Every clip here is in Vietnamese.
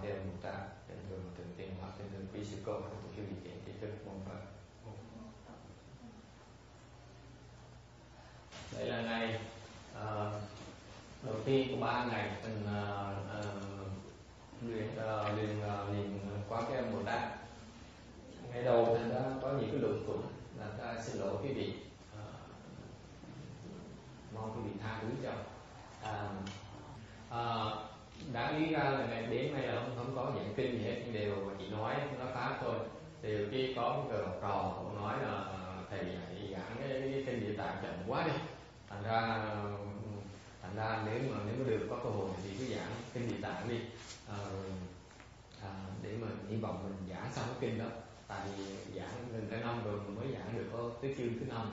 theo một ta thường thường thường tiền hoặc thường thường quý sư cô của quý vị thì thức mong Phật. Đây là ngày đầu tiên của 3 ngày mình luyện quán cái âm Bồ Tát. Ngày đầu thì đã có những cái luận tụng là ta xin lỗi quý vị, mong quý vị tha thứ cho. Đã lý ra là ngày đến nay là không có giảng kinh gì hết, đều chỉ nói pháp thôi. Thì khi có một người học trò cũng nói là thầy hãy giảng cái kinh Địa Tạng chậm quá đi, thành ra nếu mà được có cơ hội thì cứ giảng kinh Địa Tạng đi, để mà hy vọng mình giảng xong cái kinh đó. Tại vì giảng gần cả năm rồi mình mới giảng được có tới chương thứ 5.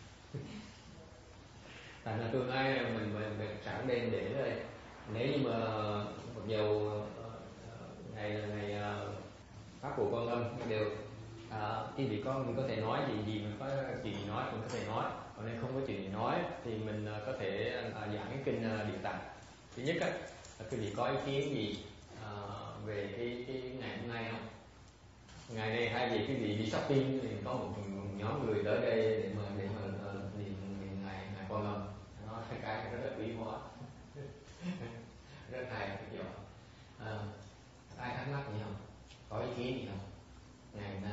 Thành ra tôi nói mình sẵn đêm để đây. Nếu như mà mặc dù ngày pháp của con âm đều khi vị có mình có thể nói gì mình có chuyện gì nói mình có thể nói, còn nếu không có chuyện gì nói thì mình có thể giảng cái kinh Địa Tạng. Thứ nhất là quý vị có ý kiến gì về cái ngày hôm nay không? Ngày này thay vì quý vị đi shopping thì có một nhóm người tới đây để mà niệm ngày con âm, nó cái rất là quý hóa. Rất hay cái kiểu. Ai thắc mắc gì không? Có ý kiến gì không? Ngày hôm nay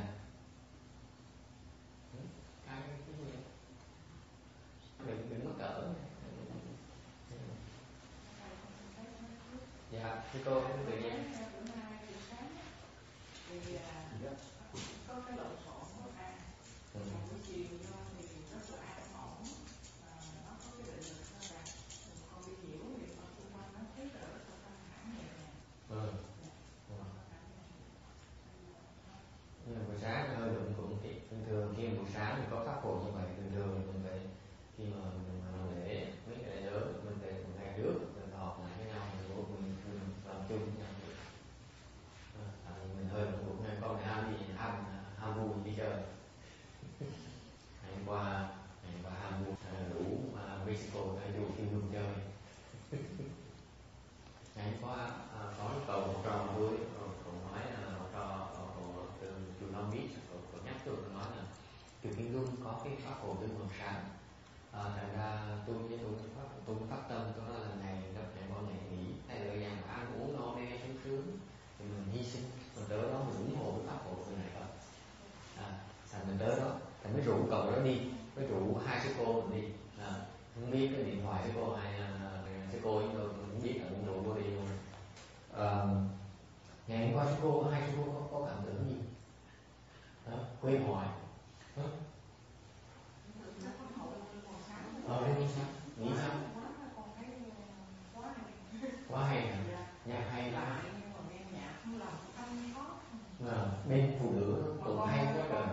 cái gì? Đừng mắc cỡ. Dạ, thưa cô tự nhiên. Có cái lộn xộn của ăn, buổi chiều thì rất là an ổn, nó có cái định lực đó là con đi hiểu thì con xung quanh nó thấy rất là căng thẳng nhẹ nhàng. Nhưng mà buổi sáng hơi đụng cũng thì thường khi buổi sáng mình có pháp hội như vậy, thường mình phải khi mà mình để mấy ngày lớn mình về một ngày trước mình họp lại với nhau mình làm chung với nhau. Mình hơi đụng cũng nên con này ham vui đi chơi. Ngày qua ham vui đủ Mexico hay dù phim luôn chơi. Ngày qua có cầu một trò vui, cậu nói là một trò từ chùa Long Beach, cậu nhắc tôi nói là chùa Kim Luân có cái pháp hội từ buổi sáng. Thành ra tôi phát tâm tôi nói là ngày gặp mẹ con ngày nghỉ hay là dàn ăn uống no nê sung sướng thì mình hy sinh mình tới đó mình ủng hộ cái pháp hội người này thôi. Thành mình tới đó thành mới rủ cậu đó đi, mới rủ hai sư cô mình đi. Không biết cái điện thoại sư cô hay sư cô ấy tôi cũng biết là cũng rủ cô đi luôn. Ngày hôm qua hai sư cô có cảm tưởng gì? Quên hỏi. Nghĩ sao? Quá hay hả? Nhạc hay lắm. Bên phụ nữ cũng hay quá trời.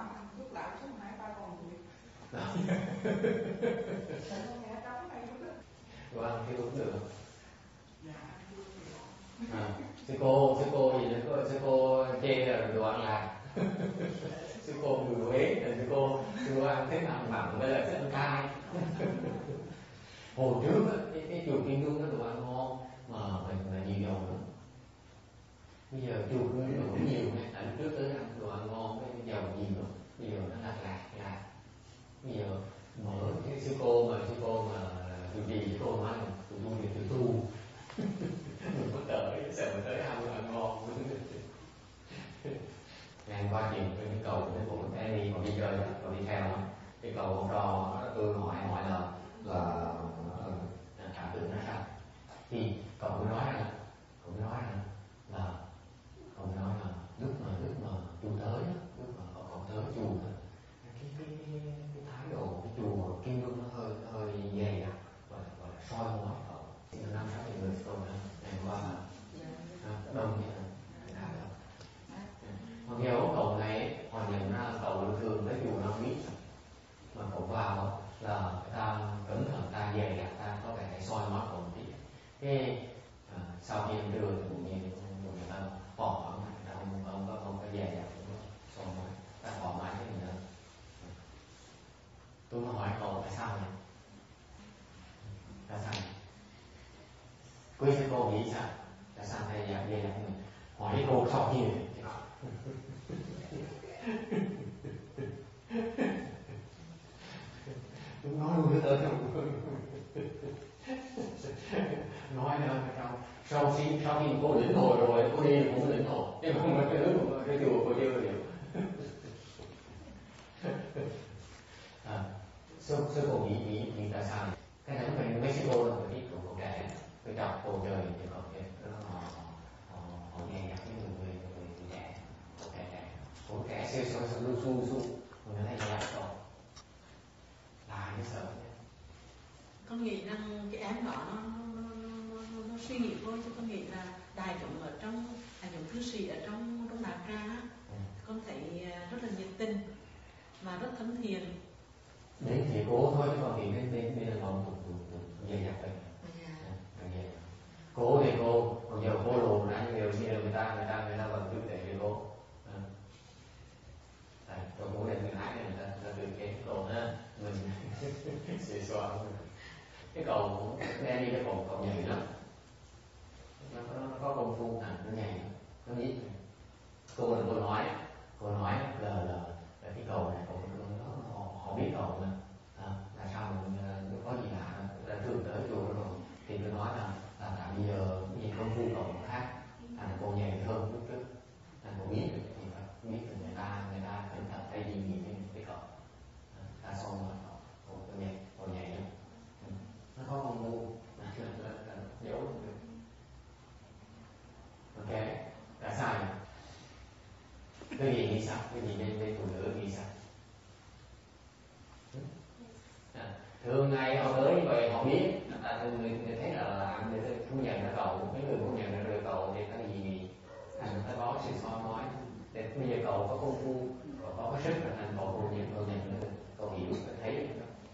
Đồ ăn kêu cũng được. Sư cô gì nữa, sư cô chê là đồ ăn lạc. Sư cô người Huế, sư cô ăn thích ăn mặn với lại thích ăn cay. Hồi trước á, cái chùa Kim Luân nó đồ ăn ngon mà mình nhiều dầu nữa. Bây giờ chùa Kim Luân cũng nhiều này, tại lúc trước tới ăn đồ ăn ngon với dầu nhiều nữa. Bây giờ nó lạc. Bây giờ mở cái sư cô mà dù gì sư cô nói là tụi tôi thì tụi tu. Mình có tới sợ mình tới ăn đồ ăn ngon. Ngày hôm qua chuyện cái cầu của bộ cái đi còn đi chơi còn đi theo cái cầu ông trò tôi hỏi là cảm tưởng nó sao thì cậu mới nói rằng là lúc mà chú tới lúc mà cậu tới chùa cái thái độ cái chùa Kim Luân nó hơi dày đặc gọi là soi mói cậu thì 5-6 người cậu ngày hôm qua đông như thế. Còn nhiều cậu này họ nhận ra cậu thường tới chùa Long Beach mà cậu vào là người ta cẩn thận ta dày đặc ta có thể soi mói cậu một tí. Thế sau khi em đưa thì tự nhiên người ta bỏ khoảng này ông có dày đặc soi mói ta thoải mái với mình hơn. Tôi mới hỏi cậu tại sao này? Tại sao? Quý sư cô nghĩ sao? Tại sao thầy dạy về dạy mình hỏi cái cô sau khi mình nói luôn tới không nói nữa sau khi cô lĩnh hội rồi cô đi cũng lĩnh hội chứ không phải cái nước cái chùa cô chưa hiểu. Sư cô nghĩ tại sao cái này phải Mexico là một cái tụi con trẻ phải chọc cô chơi thì còn cái họ nghe nhạc với người trẻ cô trẻ siêu su người ta nhạc rồi là cái sợ. Con nghĩ rằng cái em đó nó suy nghĩ thôi, chứ con nghĩ là đại chúng ở trong giống cư sĩ ở trong Đà Tra con thấy rất là nhiệt tình và rất thân thiện. Đấy thì cô thôi chứ còn thì bên là lòng về nhập vậy. Cô thì cô còn giờ cô lùn anh đều như là người ta vẫn tư tệ với cô. Rồi cô đem người lái người ta từ cái cầu ha mình xì xoa cái cầu đem đi cái cầu nhảy lắm, nó có công phu nó nhảy nó biết. Cô nói là cái cầu này cầu họ biết cầu mà là sao mình có gì là thường tới chùa rồi thì tôi nói là tại bây giờ nhìn công phu cầu khác cô nhảy hơn lúc trước cô biết được thì phải biết được người ta cẩn thận hay gì cái cầu ta xong rồi cô nhảy lắm. Nó có công phu là giấu được. Ok, tại sao vậy? Cái gì nghĩ sao? Cái gì bên phụ nữ nghĩ sao? Thường ngày họ tới như vậy họ biết, người thấy là làm người ta không nhận ra cầu, mấy người không nhận ra cầu thì cái gì người ta có sự soi mói. Để bây giờ cầu có công phu, có sức là thành cầu nhận cầu hiểu, thấy được.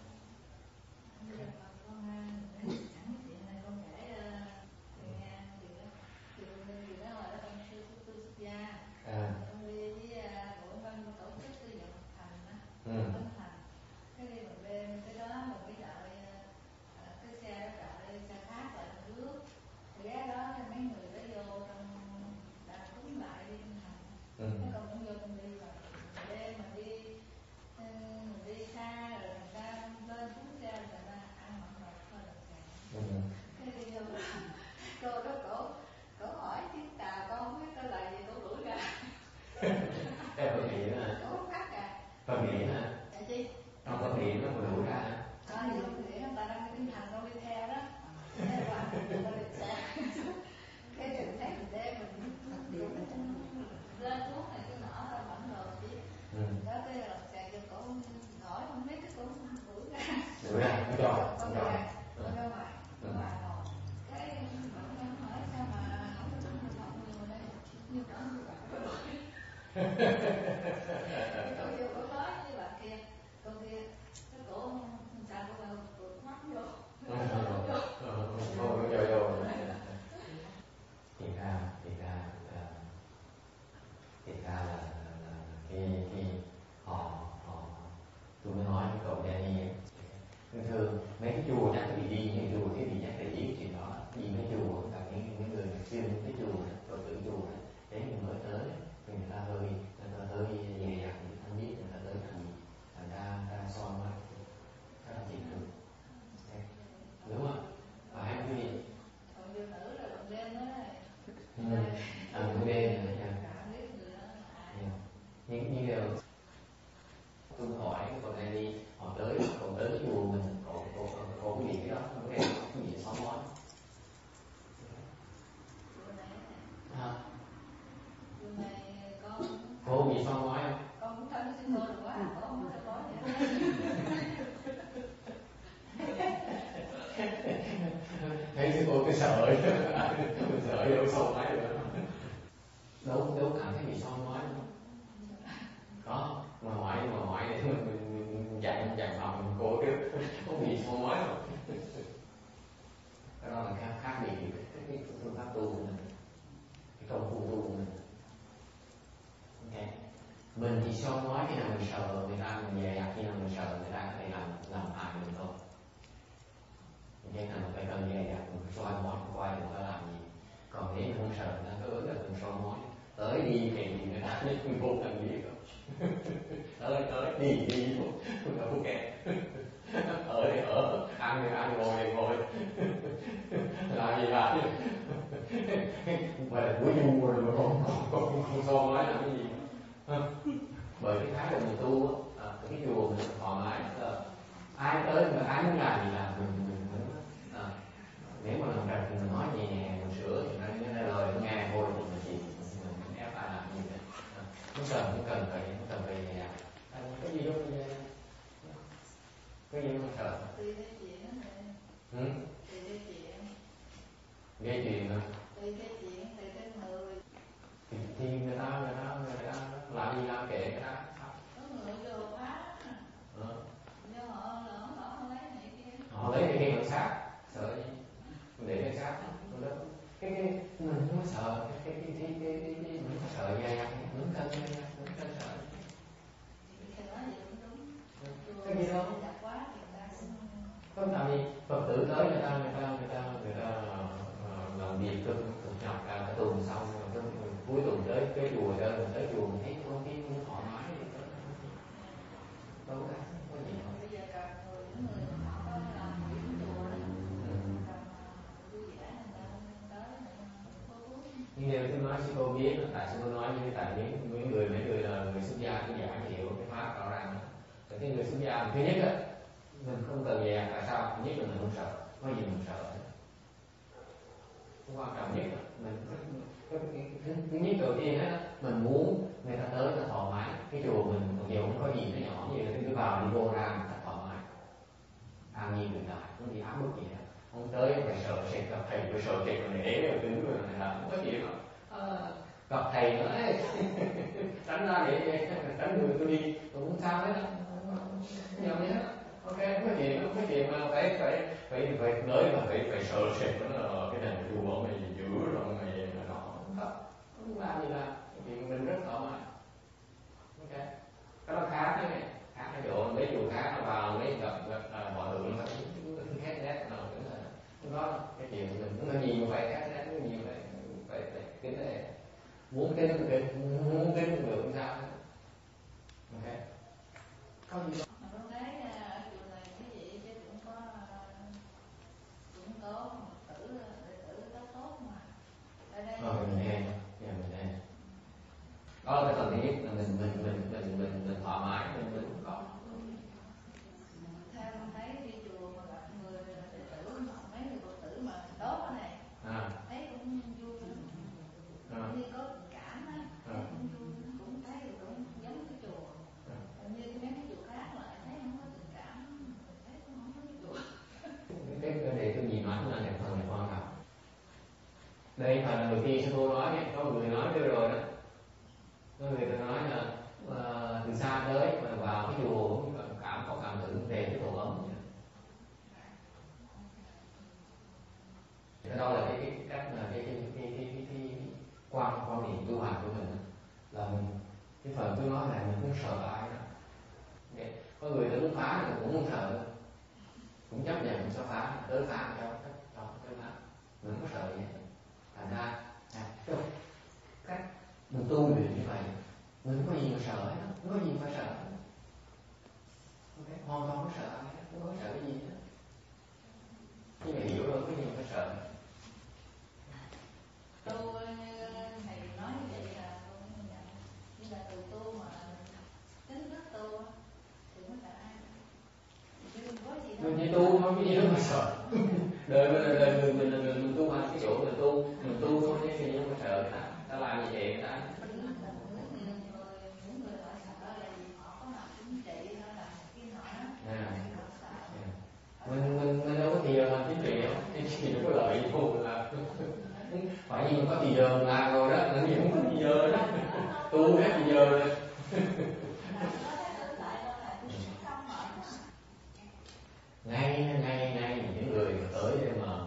Đâu cảm thấy bị soi mói có ngoài để mình dạy học mình cố trước không bị soi mói đâu. Cái đó là khác biệt cái phương pháp tu của mình, cái công phu tu của mình. Okay. Mình thì soi mói khi nào mình sợ người ta, mình dè dặt khi nào mình sợ người ta có thể làm hại mình thôi. Thế là mình phải cần dè dặt, mình soi mói qua đừng có làm gì. Còn nếu vô cần gì không. Tới đi không có kẹt. Ở thì ở, ăn thì ăn, ngồi thì ngồi. Làm gì làm. Không phải là của du rồi mà không so nói làm cái gì. Bởi cái thái độ mình tu á, cái chùa mình thoải mái, ai tới mà ai muốn làm gì làm, mình nếu mà làm trật thì mình nói nhẹ nhàng, mình sửa thì nó ra lời nó nghe thôi, thì mình ép ai làm gì đó. Không cần phải nhẹ. Cái gì đâu mà cái gì không sợ. Tùy theo chuyện đó nè. Tùy theo chuyện. Gây chuyện hả? Tùy theo chuyện, tùy theo người. Thì người ta làm gì làm kệ người ta. Có người vô phá. Do họ lấy này kia. Họ lấy cái kia sát, sợ gì? Để cái sát đó. Cái mình không có sợ, cái mình không có sợ dây, mình không cần sợ. Thì nói gì cũng đúng. Cái gì đâu? Chặt quá thì người ta cũng Không, tại vì Phật tử tới người ta làm việc thực nhập cả tuần xong rồi cuối tuần tới cái chùa tới chùa mình thấy không khí cũng thoải mái thì đâu có gì không. bây giờ cần những người họ có làm việc chùa đó, vui vẻ người ta tới nhưng nếu tôi nói sư cô biết, tại sư cô nói như tại mấy người là người xuất gia cũng giải hiểu cái pháp rõ ràng. Cái người xuất gia thứ nhất á, mình không cần về, tại sao? Thứ nhất là mình không sợ, có gì mình sợ. Quan trọng nhất là thứ nhất đầu tiên á, mình muốn người ta tới là thoải mái. Cái chùa mình mặc dù không có gì nó nhỏ như là cứ vào đi vô ra người ta thoải mái, an nhiên tự tại, không gì áp bức gì hết. Không tới phải sợ sệt, gặp thầy phải sợ sệt rồi để rồi cứng rồi này là không có gì đâu. Gặp thầy nữa ấy, tránh ra để tránh người tôi đi, tôi không sao hết đâu, nhiều gì hết. Ok, không có chuyện mà phải tới mà phải sợ sệt nó là cái này chùa mày giữ rồi mày nó không làm gì làm, chuyện mình rất thoải mái. Ok, cái đó khác đấy, khác cái chỗ mấy chùa khác nó vào mấy gặp hòa thượng nó khác đấy, nó cũng là không có cái chuyện mình cũng là gì mà phải khác đấy, cái gì phải cái này muốn cái cũng được, không sao. Ok, không gì. mà tôi thấy ở chùa này cái gì chứ cũng có tử đệ tử tốt mà ở đây Mình nghe đó là cái phần thứ nhất là mình thoải mái, mình có. theo tôi thấy đi chùa mà gặp người đệ tử mấy người phật tử mà tốt này thấy cũng vui lắm, như có tình cảm á, thấy cũng vui, cũng thấy cũng giống cái chùa. Như mấy cái chùa khác lại thấy không có tình cảm, thấy cũng không có cái chùa. Cái này tôi nhìn nói là phần này quan trọng. Đây phần đầu tiên sư cô nói, có người nói đưa rồi đó. Có người ta nói là từ xa tới mà vào cái chùa cũng có cảm tưởng về cái tổ ấm. Cái đó là cái cách là cái quan niệm tu hành của mình là mình cái phần tôi nói là mình không sợ ai đó. Có người ta muốn phá thì cũng không sợ, cũng chấp nhận mình sẽ phá, tới phá cho phá, mình không có sợ gì hết. Thành ra cách mình tu luyện như vậy, mình không có gì mà sợ hết, không có gì phải sợ. Okay. Hoàn toàn không sợ ai hết, không có sợ cái gì hết. Nhưng mà hiểu rồi, có gì mà phải sợ. Tu thầy nói như vậy là tôi không nhận, nhưng là từ tu mà tính thức tu thì mới sợ ai. Mình chỉ tu không có gì đâu mà sợ. Đời mình tu hành cái chỗ mình tu thôi, chứ gì đâu mà sợ ta làm gì vậy ta. Những người họ sợ là vì họ có học chính trị hay là cái nọ đó. Mình đâu có tiền làm chính trị đâu, chính trị đâu có lợi gì đâu là phải gì mà có tiền giờ làm rồi đó, làm gì không có tiền giờ đó, tu hết tiền giờ rồi. Ngay những người mà tới đây mà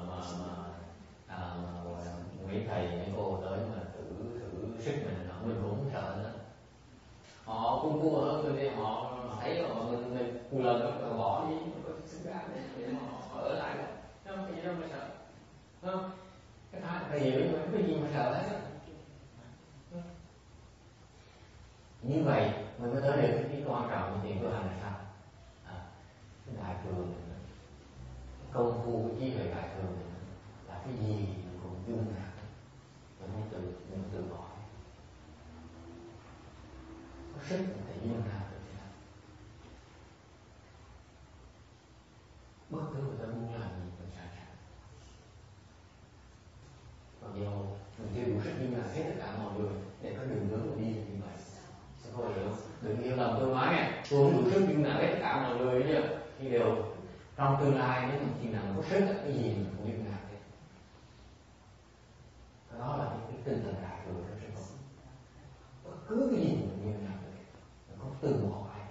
mấy thầy mấy cô tới mà thử sức mình cũng không sợ nữa. Họ cung cua hơn mình đi, họ thấy mà mình một lần nó bỏ đi, có xứng đáng để họ ở lại đó, không cái gì đâu mà sợ, không cái thái thầy hiểu mà cái gì mà sợ hết. Như vậy mình mới tới được cái quan trọng của thiền tu hành là sao? Cái đại thường, công phu của trí huệ đại thường là cái gì mình cũng dung nạp, mình tự hỏi, có sức mình phải dung nạp được thế nào. Bất cứ người ta muốn làm gì mình sẵn sàng. Còn dù mình chưa đủ sức dung nạp hết tất cả mọi người để có đường hướng mình đi được như vậy. Sẽ có hiểu, đừng hiểu lầm tôi nói nghe, tôi không đủ sức dung nạp hết tất cả mọi người chứ. Khi điều trong tương lai nếu mà khi nào có sức cái gì mình cũng dung nạp hết. Đó là cái tinh thần đại thừa đó chứ không. Bất cứ cái gì mình dung nạp được, mình không từ bỏ ai.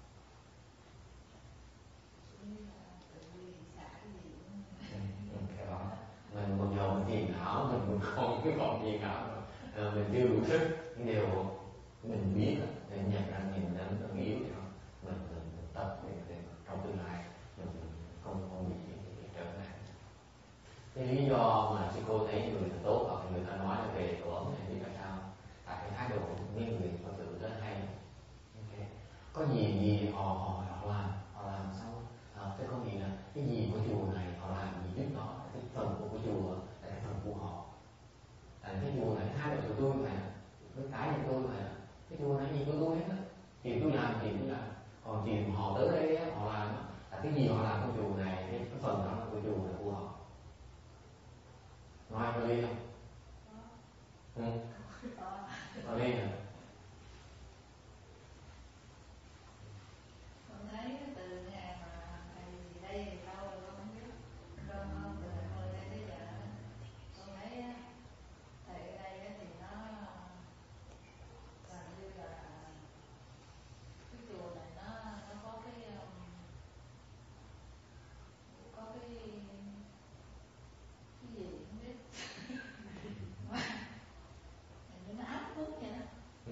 Cái đó mình còn nhiều phiền não, mình còn cái còn phiền não mình chưa đủ sức. Nhưng điều mình biết mình nhận ra mình đang yếu thì mình tập để trong tương lai mình không bị trở ngại. Cái lý do mà sư cô thấy người ta tốt hoặc người ta nói về tổ ấm này vì sao? Tại cái thái độ mấy người Phật tử rất hay. Okay. Có gì họ làm sao? Thế có nghĩa là cái gì của chùa này họ làm gì giúp đó, cái phần của chùa là cái phần của họ. Tại cái chùa này thái độ của tôi phải cái của tôi phải cái chùa này gì của tôi hết á, thì tôi làm. Còn chuyện họ tới đây họ làm là cái gì họ làm của chùa này, cái phần đó là của chùa là của họ. Nói có lý không? Có lý hả? Con thấy từ ngày mà thầy gì đây thì lâu rồi con không biết, con từ thầy mời thầy tới giờ con thấy thầy ở đây thì nó gần như là cái chùa này nó có cái gì không biết nó áp bức vậy đó.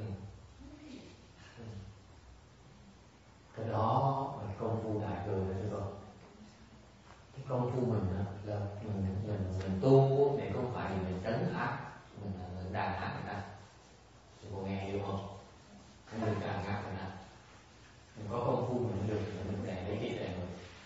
Cái đó là công phu đại thừa đấy chứ không? Cái công phu mình là mình tu để không phải mình trấn áp, mình đàn áp người ta. Chị có nghe hiểu không? Mình đàn áp người ta. Mình có công phu mình được, mình đè lấy cái đè mình.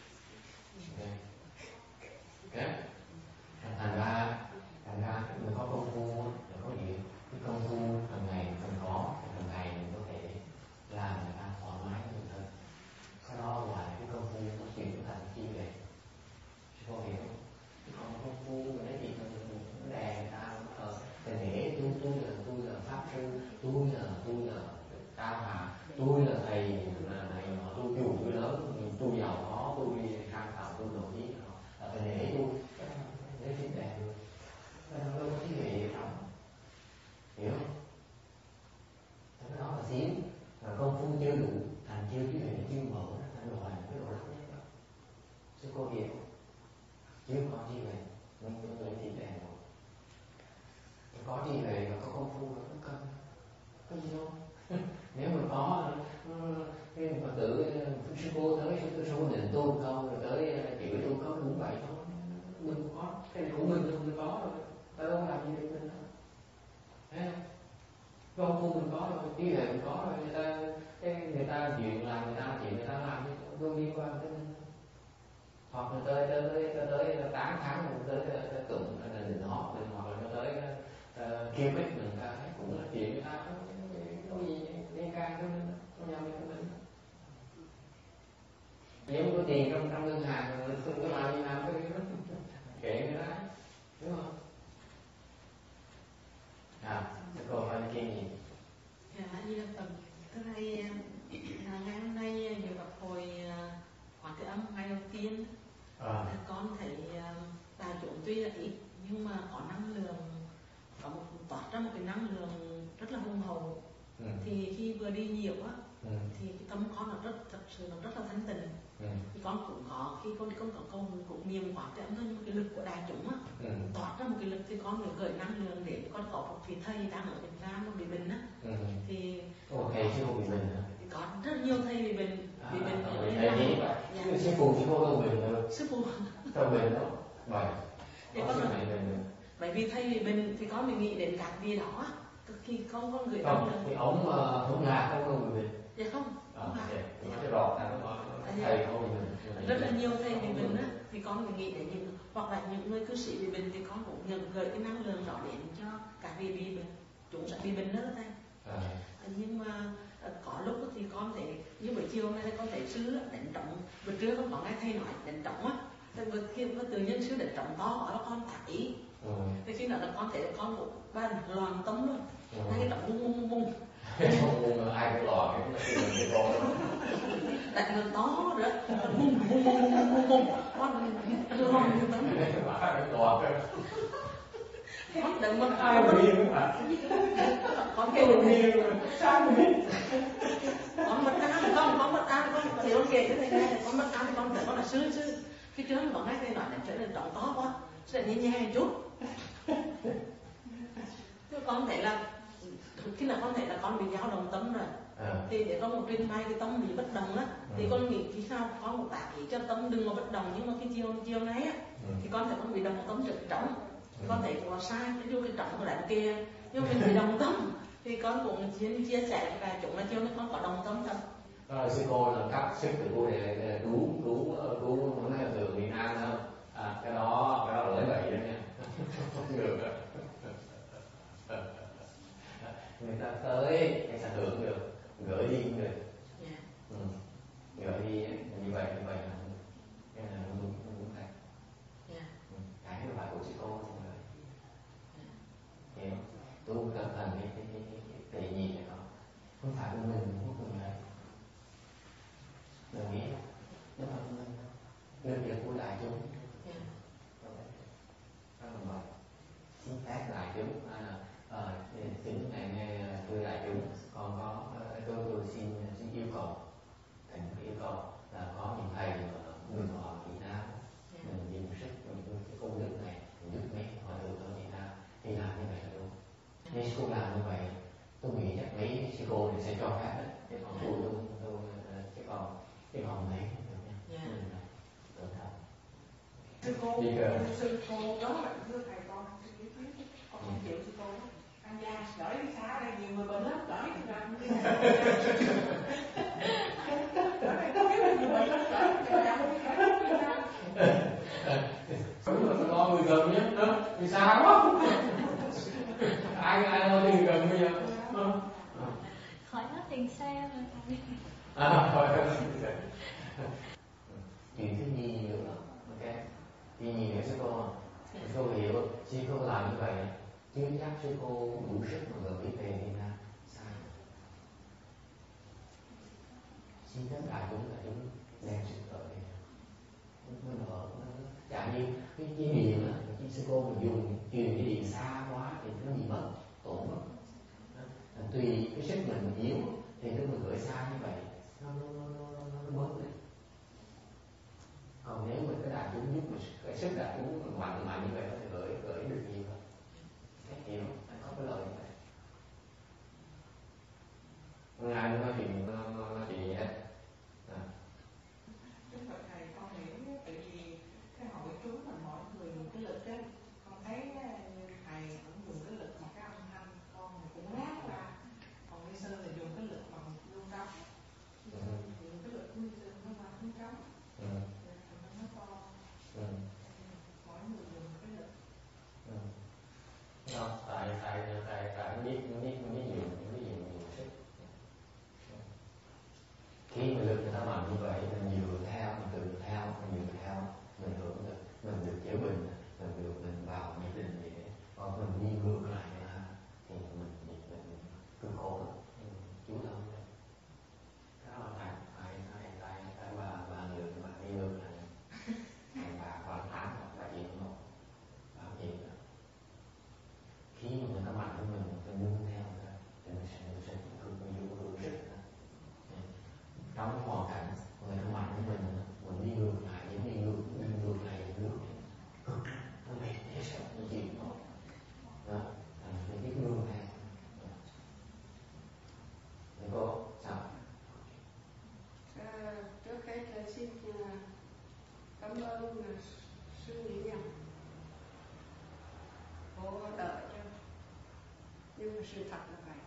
Okay. Thành ra mình có công phu để có gì? Cái công phu hàng ngày mình có, hàng ngày mình có thể làm người ta thoải mái hơn hơn. Cái đó là cái công phu nó chuyển thành chi về. Chị có hiểu không? Còn công phu mình lấy gì mình đè người ta mình để tôi là pháp sư, tôi là cao hạ, tôi là thầy này nọ, tôi chủ tôi lớn, tôi giàu có, tôi sang trọng, tôi nổi tiếng là phải để tôi để chính đè người. Cái đó đâu có trí huệ gì trong. Hiểu không? Cái đó là xíu, mà công phu chưa đủ, thành chưa trí huệ chưa mở, thành đồ hành cái đồ lắm nhất đó. Sư cô hiểu không? Chưa có trí huệ mình lấy chính đè rồi. Có trí huệ và có công phu là nó cần. Có gì đâu. Nếu mà có cái Phật tử sư cô tới sư cô định tôi một câu rồi tới chịu tôi có cũng vậy thôi, mình có cái này cũng mình có rồi, ta đâu có làm gì được mình đâu, thấy không? Công phu mình có rồi, trí huệ mình có rồi, người ta chuyện làm người ta chuyện người ta làm không liên quan tới mình. Hoặc là tới 8 tháng mình tới tụng định họ mình, hoặc là nó tới kêu khích mình ta thấy cũng là chuyện người ta có gì liên can tới mình, có nhau với mình. Nếu có tiền trong ngân hàng mình không có làm gì làm cái đó, kệ người ta, đúng không? Cô hỏi cái gì? Như là thưa thầy, ngày hôm nay vừa gặp hồi Quán Thế Âm ngày đầu tiên, con thấy đại chúng tuy là ít nhưng mà có năng lượng, có toát ra một cái năng lượng rất là hùng hậu. Thì khi vừa đi nhiều á, thì cái tâm con nó thật sự nó rất là thanh tịnh. Thì con cũng có khi con có câu cũng niệm Quán Thế Âm thôi, nhưng mà cái lực của đại chúng á toát ra một cái lực thì con được gửi năng lượng để con có một vị thầy đang ở Việt Nam nó bị bệnh á. Thì thầy sư phụ bị bệnh hả? Thì có rất nhiều thầy bị bệnh, ở thầy gì vậy? Sư phụ đâu bệnh đâu? Sư phụ đâu bệnh đâu? Vậy. Bởi vì thầy bị bệnh thì con mình nghĩ đến các vị đó, khi con gửi không đông thì ổng không là không có người Việt. dạ không Ok, nó sẽ rọt ra nó thầy không mình rất là nhiều thầy bị bệnh á thì con mình nghĩ đến những hoặc là những người cư sĩ bị bệnh thì con cũng nhận gửi cái năng lượng đó đến cho cả vị bị bệnh, chúng sẽ bị bệnh nữa thầy. Nhưng mà có lúc thì con thấy như buổi chiều nay con thấy sư đánh trống, bữa trưa con có nghe thầy nói đánh trống á, rồi khi mà tự nhiên sư đánh trống to đó con thấy thì khi nào là con thấy con cũng ban loạn tâm luôn, hai cái trống bung bung bung không ai cũng lò cái con đánh nó to nữa bung bung bung bung bung bung con loạn tâm con đừng mất ai biết mà con kêu biết sao biết con mất ăn không con mất ăn con thì con kể cái này này con mất ăn con phải con là sư cái trước con nói cái nói là trở nên trọng to quá sẽ nhẹ nhàng chút chứ con thấy là khi nào con thấy là con bị dao động tâm rồi thì để con một trình bày cái tâm bị bất đồng á thì con nghĩ thì sao con một tác ý cho tâm đừng mà bất đồng, nhưng mà cái chiều nay á thì con thấy con bị đồng tâm trực trọng thì con thấy cũng là sai, ví dụ cái trọng của đàn kia nhưng mà mình bị đồng tâm thì con cũng chia sẻ với cả chúng là chiều nay con có đồng tâm thật. Rồi sư cô là cắt sức từ cô để cứu nó là từ miền Nam không? Cái đó lấy bậy đó nha. Không được đó. Người ta tới cái sản hưởng được, gửi đi cũng được. Gửi đi như vậy là cái là đúng thật. Cái là bài của sư cô không rồi. Hiểu? Tu cần cái gì này không? Không phải của mình không của người ấy. Đừng nghĩ nó là của mình. Lực lượng của đại chúng. Đó là vậy. Xin phép đại chúng chính này thưa đại chúng con có tôi xin yêu cầu thành yêu cầu là có những thầy người họ Việt Nam mình dùng sức những cái công đức này giúp mấy họ được ở Việt Nam thì làm như vậy là đúng. Mấy sư cô làm như vậy tôi nghĩ chắc mấy sư cô thì sẽ cho phép đấy, chứ còn tôi chứ còn mấy được nha. Được không? Sư cô đó là thưa thầy con không chịu sư cô ăn da gửi đi xa đây nhiều người bệnh lắm gửi đi ra không đi ở đây có biết là nhiều bệnh lắm gửi ra đúng là lo người gần nhất đó đi xa quá ai lo đi gần bây giờ khỏi hết tiền xe rồi khỏi hết tiền xe chuyện thứ nhi nhiều lắm ok tuy nhiên sư cô hiểu sư cô làm như vậy chứ chắc sư cô đủ sức mà gửi về Việt Nam sai xin tất cả chúng là chúng đem sự tới mình ở chẳng như cái điện á cái sư cô mình dùng truyền cái điện xa quá thì nó bị mất tổn mất tùy cái sức mình yếu thì nếu mình gửi xa như vậy nó mất đấy. Còn nếu mình cái đại chúng giúp mình cái sức đại chúng mạnh như vậy có thể gửi được nhiều hơn. Cái hiểu có cái lợi như vậy. Ai muốn nói chuyện gì hết. Đức Phật thầy con hiểu tại vì cái hội chúng là mọi người dùng cái lực á, con thấy thầy cũng dùng cái lực một cái âm thanh con cũng rát ra, còn Ni Sư thì dùng cái lực bằng luôn trống, dùng cái lực Ni Sư nó bằng luôn trống, nó to, mỗi người dùng cái lực. Không, tại nó biết dùng sức. Khi mà lực người ta mạnh như vậy mình dựa theo, mình hưởng được, mình được chữa bệnh, mình vào nhất định vậy đấy. Còn mình đi ngược lại thì mình cực khổ lắm. Chú tâm đấy. Đó là tại bà ngược bà đi ngược lại. Bà hoàn thán hoặc bà chịu không? Bà không chịu đâu. Khi mà người ta mạnh hơn mình nương theo người ta thì mình sẽ hưởng sức. Trong hoàn cảnh người ta mạnh với mình đi ngược lại giống như ngược lại nước nó mệt dễ sợ nó chịu không đó mình biết nương theo. Thầy cô sao? Trước hết là xin cảm ơn sư Nguyễn Nhật cô đợi cho, nhưng nhưng mà sự thật là vậy.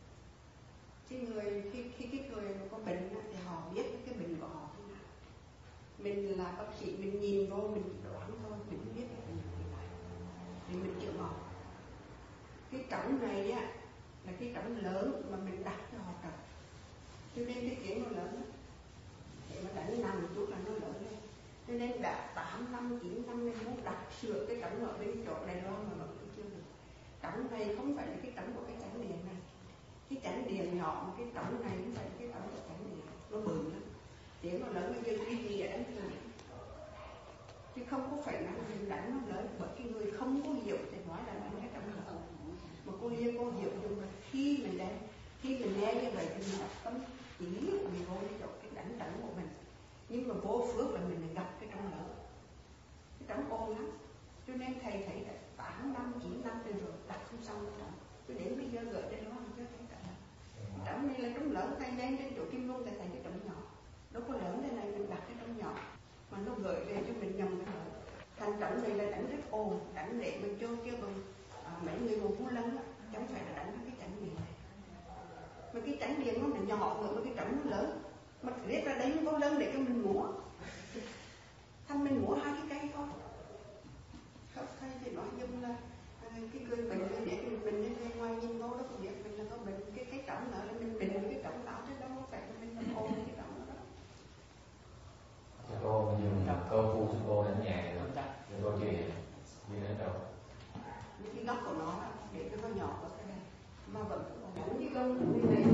Khi cái người mà có bệnh á, thì họ biết cái bệnh của họ thế nào. Mình là bác sĩ, mình nhìn vô mình đoán thôi, mình biết cái bệnh gì này thì mình chữa họ. Cái cổng này á là cái cổng lớn mà mình đặt cho họ cầm, cho nên cái kiểu nó lớn á. Để mà đánh nằm một chút là nó lớn lên. Cho nên đã 8 năm, 9 năm nên muốn đặt sửa cái cổng ở bên chỗ Đài Loan mà vẫn chưa được. Cổng này không phải là cái cổng của cái chánh điện này. Cái chánh điện nhỏ mà cái cổng này không phải là cái cổng của chánh điện. Nó bự lắm. Tiếng nó lớn bây giờ cái gì đã đánh rồi. Chứ không có phải là mình đánh nó lớn, bởi cái người không có hiểu thì nói là đánh cái cổng lớn. Mà cô Liên cô hiểu nhưng mà khi mình nghe như vậy thì mình đặt tâm chỉ mình vô cái chỗ cái đánh trắng của mình. Nhưng mà vô phước là mình gặp cái trống lớn, cái trống ôn lắm. Cho nên thầy thấy là 8 năm, 9 năm rồi đặt không xong cái trống. Cho đến bây giờ gửi đến đó mình chưa thấy cả. Cái trống này là trống lớn, thầy lên trên chỗ Kim Luân thầy thấy cái trống nhỏ. Đâu có lớn thế này mình đặt cái trống nhỏ. Mà nó gửi về cho mình nhầm cái lớn. Thành trống này là đánh rất ồn, đánh để mình cho kia bằng mấy người một phú lân á. Chứ không phải là đánh cái chánh điện này. Mà cái chánh điện nó là nhỏ nữa mà cái trống nó lớn. Mà biết ra đấy có lân để cho mình múa. Thành mình múa 2 cái cây thôi. Không thầy thì nói chung là cái người bệnh này để mình bệnh lên ngoài nhìn vô đó có biết mình là có bệnh. Cái trống nữa là mình bệnh cái trống đó chứ đâu có phải là mình làm ôm cái trống đó. Thì cô dùng công phu cho cô đánh nhạc được. Thì cô chưa hiểu. Như thế đâu. Những cái góc của nó để cho nó nhỏ có thế này. Mà vẫn đánh cái gông như này.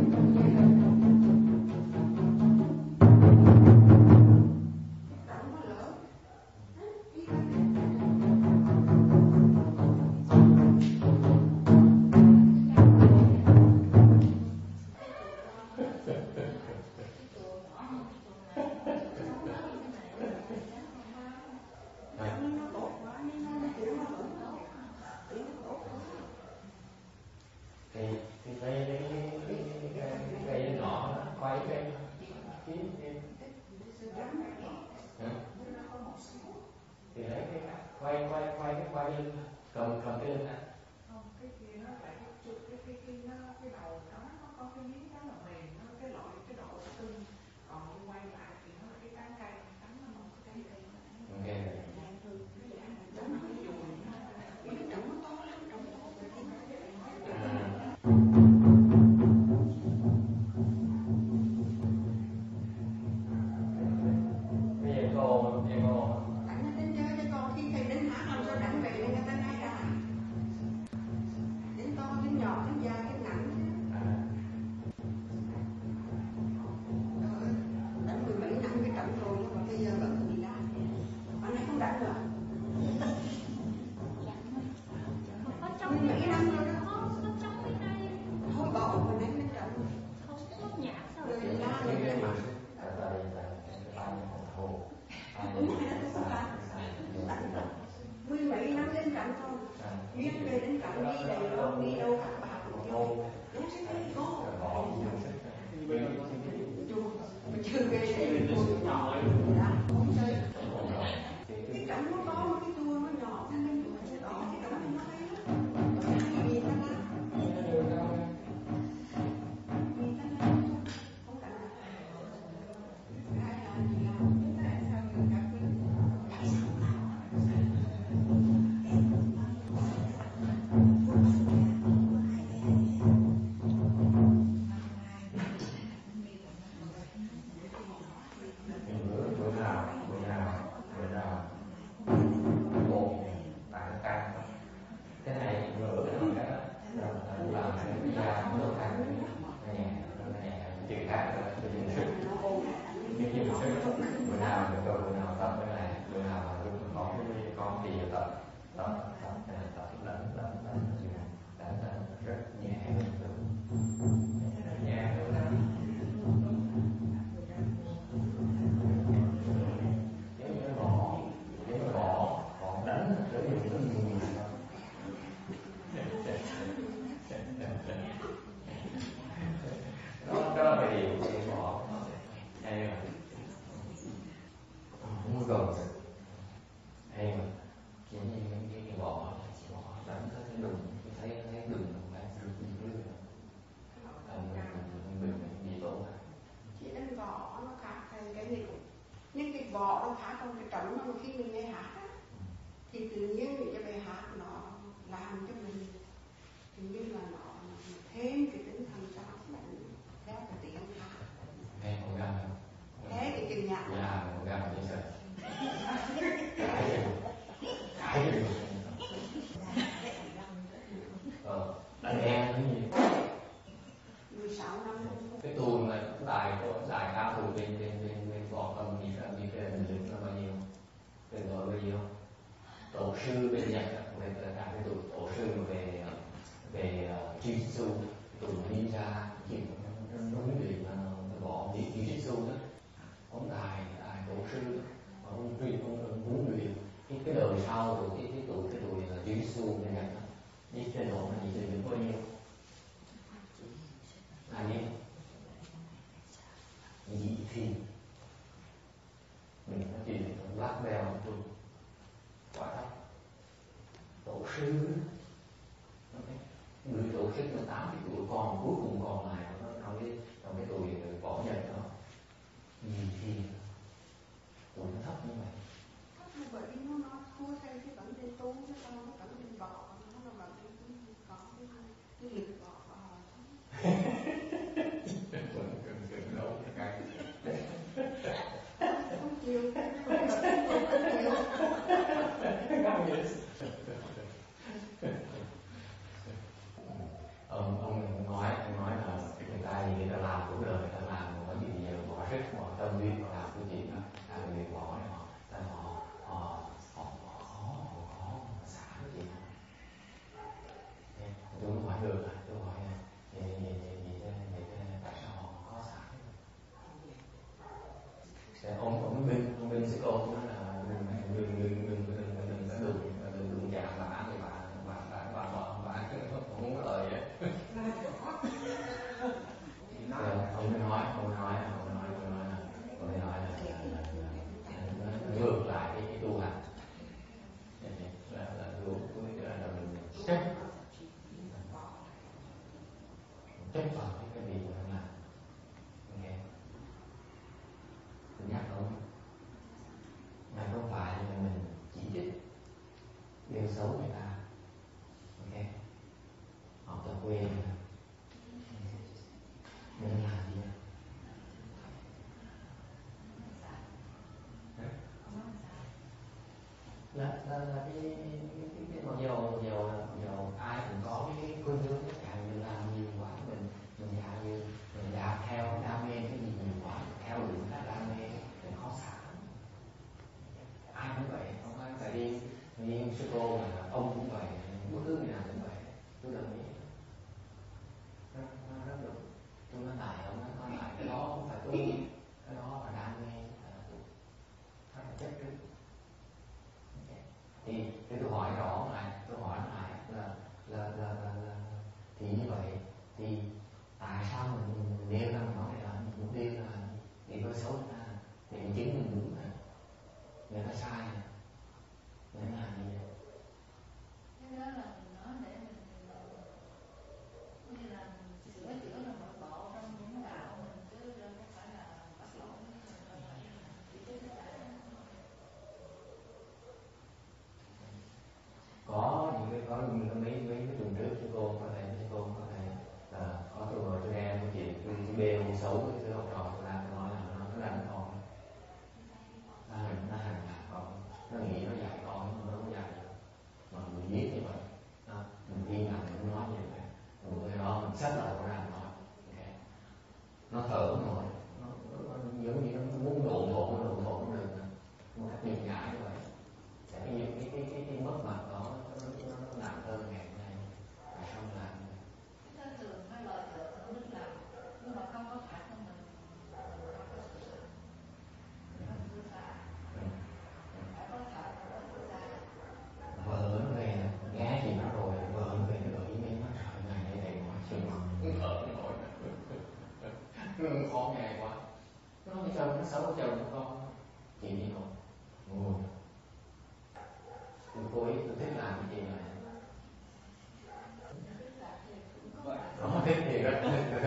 Thì cây nhỏ quay cây thì lấy cái quay cái lưng cầm cái lưng á. Không, cái kia nó lại cái đầu nó có cái miếng đó là mềm, nó cái độ cưng. Còn như quay lại thì nó là cái tán cây, tán nó không có cái cây. Ok. Cái trống nó to lắm, trống to. À. Anh em cái gì 16 năm luôn. cái tuổi mà đại cao thủ bên võ cầm thì cái mình lực là bao nhiêu, về gọi bao nhiêu tổ sư bên Nhật về cả cái tuổi tổ sư về Jiu-Jitsu, tuổi ninja chỉ nó huấn luyện võ Jiu-Jitsu đó, ông đại tổ sư ông huấn luyện cái đời sau của cái tuổi Jiu-Jitsu bên Nhật với trình độ là gì được bao nhiêu em dị thiên mình nói chuyện lát bèo luôn quả đó tổ sư người tổ chức 18 cái tuổi còn cuối cùng còn lại nó trong cái tuổi võ Nhật đó dị thiên tuổi nó thấp như vậy. Thấp như vậy nó thua theo cái vấn đề tu chứ sao nó vấn đề võ nó là vấn đề có cái lực võ Đừng đâu cái không chịu ông nói là người ta gì người ta làm cuộc đời người ta làm có gì nhiều bỏ sức bỏ tâm huyết vào làm cái chuyện đó làm việc bỏ này họ khó xả cái chuyện đó. Tôi hỏi được tôi hỏi tại sao họ khó xả ông bên sư cô nói là đừng chạm bà thì bà không có lời vậy. Ông nói là ngược lại cái tu hành là mình chấp vào cái việc mình làm. Okay. Tôi nhắc ông mà không phải là mình chỉ trích điều xấu người ta. Ok, họ ta quên mình làm gì là cái dầu ai cũng có cái khuynh hướng tất cả mình làm nhiều quá mình theo đam mê cái gì nhiều quá theo đuổi cái đam mê mình khó xả. Ai cũng vậy, không ai phải đi sư cô mà ông cũng vậy, bất cứ người nào cũng vậy. Tôi đồng ý nó rất được. Tôi nói lại ông nói con lại cái đó không phải tu, cái đó là đam mê, là tu, đó là chất trước. Thì tôi hỏi rõ lại là thì như vậy thì tại sao mình nêu ra mình nói là mục tiêu là để nói xấu người ta, để mình chứng mình đúng này, người ta sai này, người ta làm gì vậy? Cái đó là mình nói để mình như là sửa chữa là nội bộ trong những đạo mình chứ không phải là bắt lỗi chỉ trích tất cả. Có những cái mấy cái tuần trước sư cô có thể có tôi ngồi tôi nghe cái chuyện tôi bêu xấu cái thứ học trò tôi làm, tôi nói là nó làm con nó hành hạ con, nó nghĩ nó dạy con nhưng mà nó không dạy mà mình biết như vậy mình tin rằng mình nói như vậy rồi cái đó mình xét lại nó làm nói okay. Nó thở rồi nó giống như nó muốn độn thổ nó được một cách nhịp nhã như vậy để cái mất mặt đó nó nặng hơn ngày hôm nay. Tại sao mình làm như vậy? Cái thường hay lợi dụng nó đức làm nhưng mà không có phạt của mình không có sửa sai, không sửa sai, phải có thật phải có sửa sai. Vợ nó về nghe chị nó rồi vợ nó về nó gợi ý nó sợ ngày nay thầy nói chuyện mặt nó thở nó nổi nó khó nghe quá nó nói chồng nó xấu chồng của con chị đi rồi ngồi tôi cố ý tôi thích làm cái chuyện này nó thích thì rất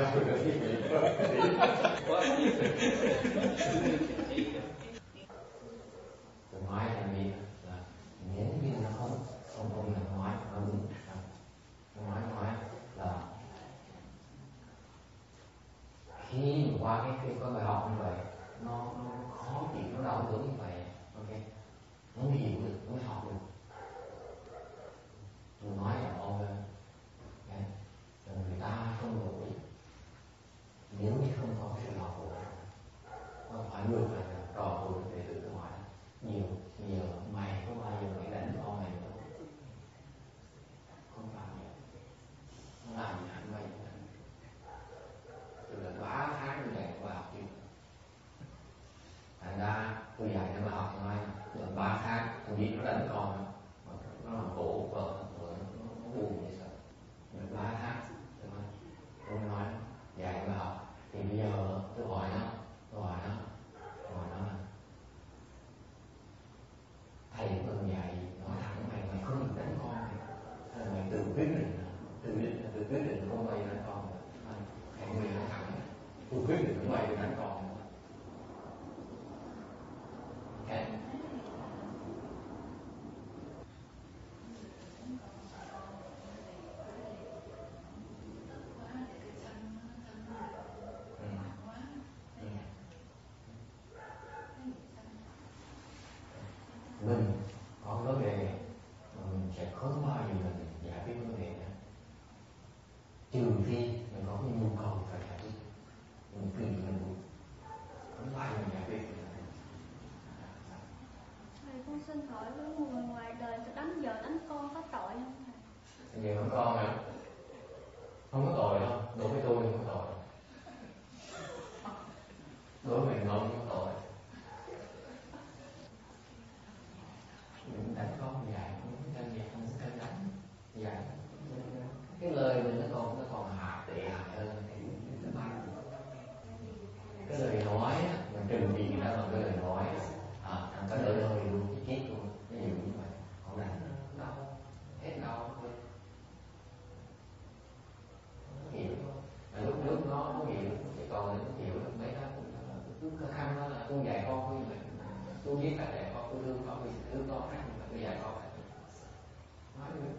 tôi nói là gì là nếu như nó không là nói nó đúng nói là khi mà qua cái bài học như vậy nó khó chịu nó đau đớn như vậy ok nó mới hiểu được nó mới học được. Tôi nói là ông Tôi quyết định không quay đánh con nữa. Hẹn người nó thẳng. Tôi quyết định không quay đánh con nữa. Okay. Mình có vấn đề mà mình sẽ không bao giờ mình giải quyết vấn đề nữa, trừ khi mình có cái nhu cầu phải giải quyết. Mình cứ nghĩ mình buồn, không bao giờ mình giải quyết được. Thầy con xin hỏi với người ngoài đời sẽ đánh vợ đánh con có tội không thầy? Về đánh con hả? Không có tội đâu, đối với tôi không có tội. Đối với mình không có tội. Mình đánh con dạy cũng đơn giản, không cần đánh dạy. Cái lời mình nó còn tệ hại hơn cái lời nói mình trừng trị nó bằng cái lời nói thằng có đỡ lời luôn, chết luôn, ví dụ như vậy. Còn đánh đau hết đau thôi, nó hiểu thôi. Lúc nó hiểu, chỉ còn nó hiểu được mấy đó cứ khăn đó là tôi dạy con như vậy. Tôi biết là dạy con, tôi thương con, tôi thương con khác nhưng mà tôi dạy con nói được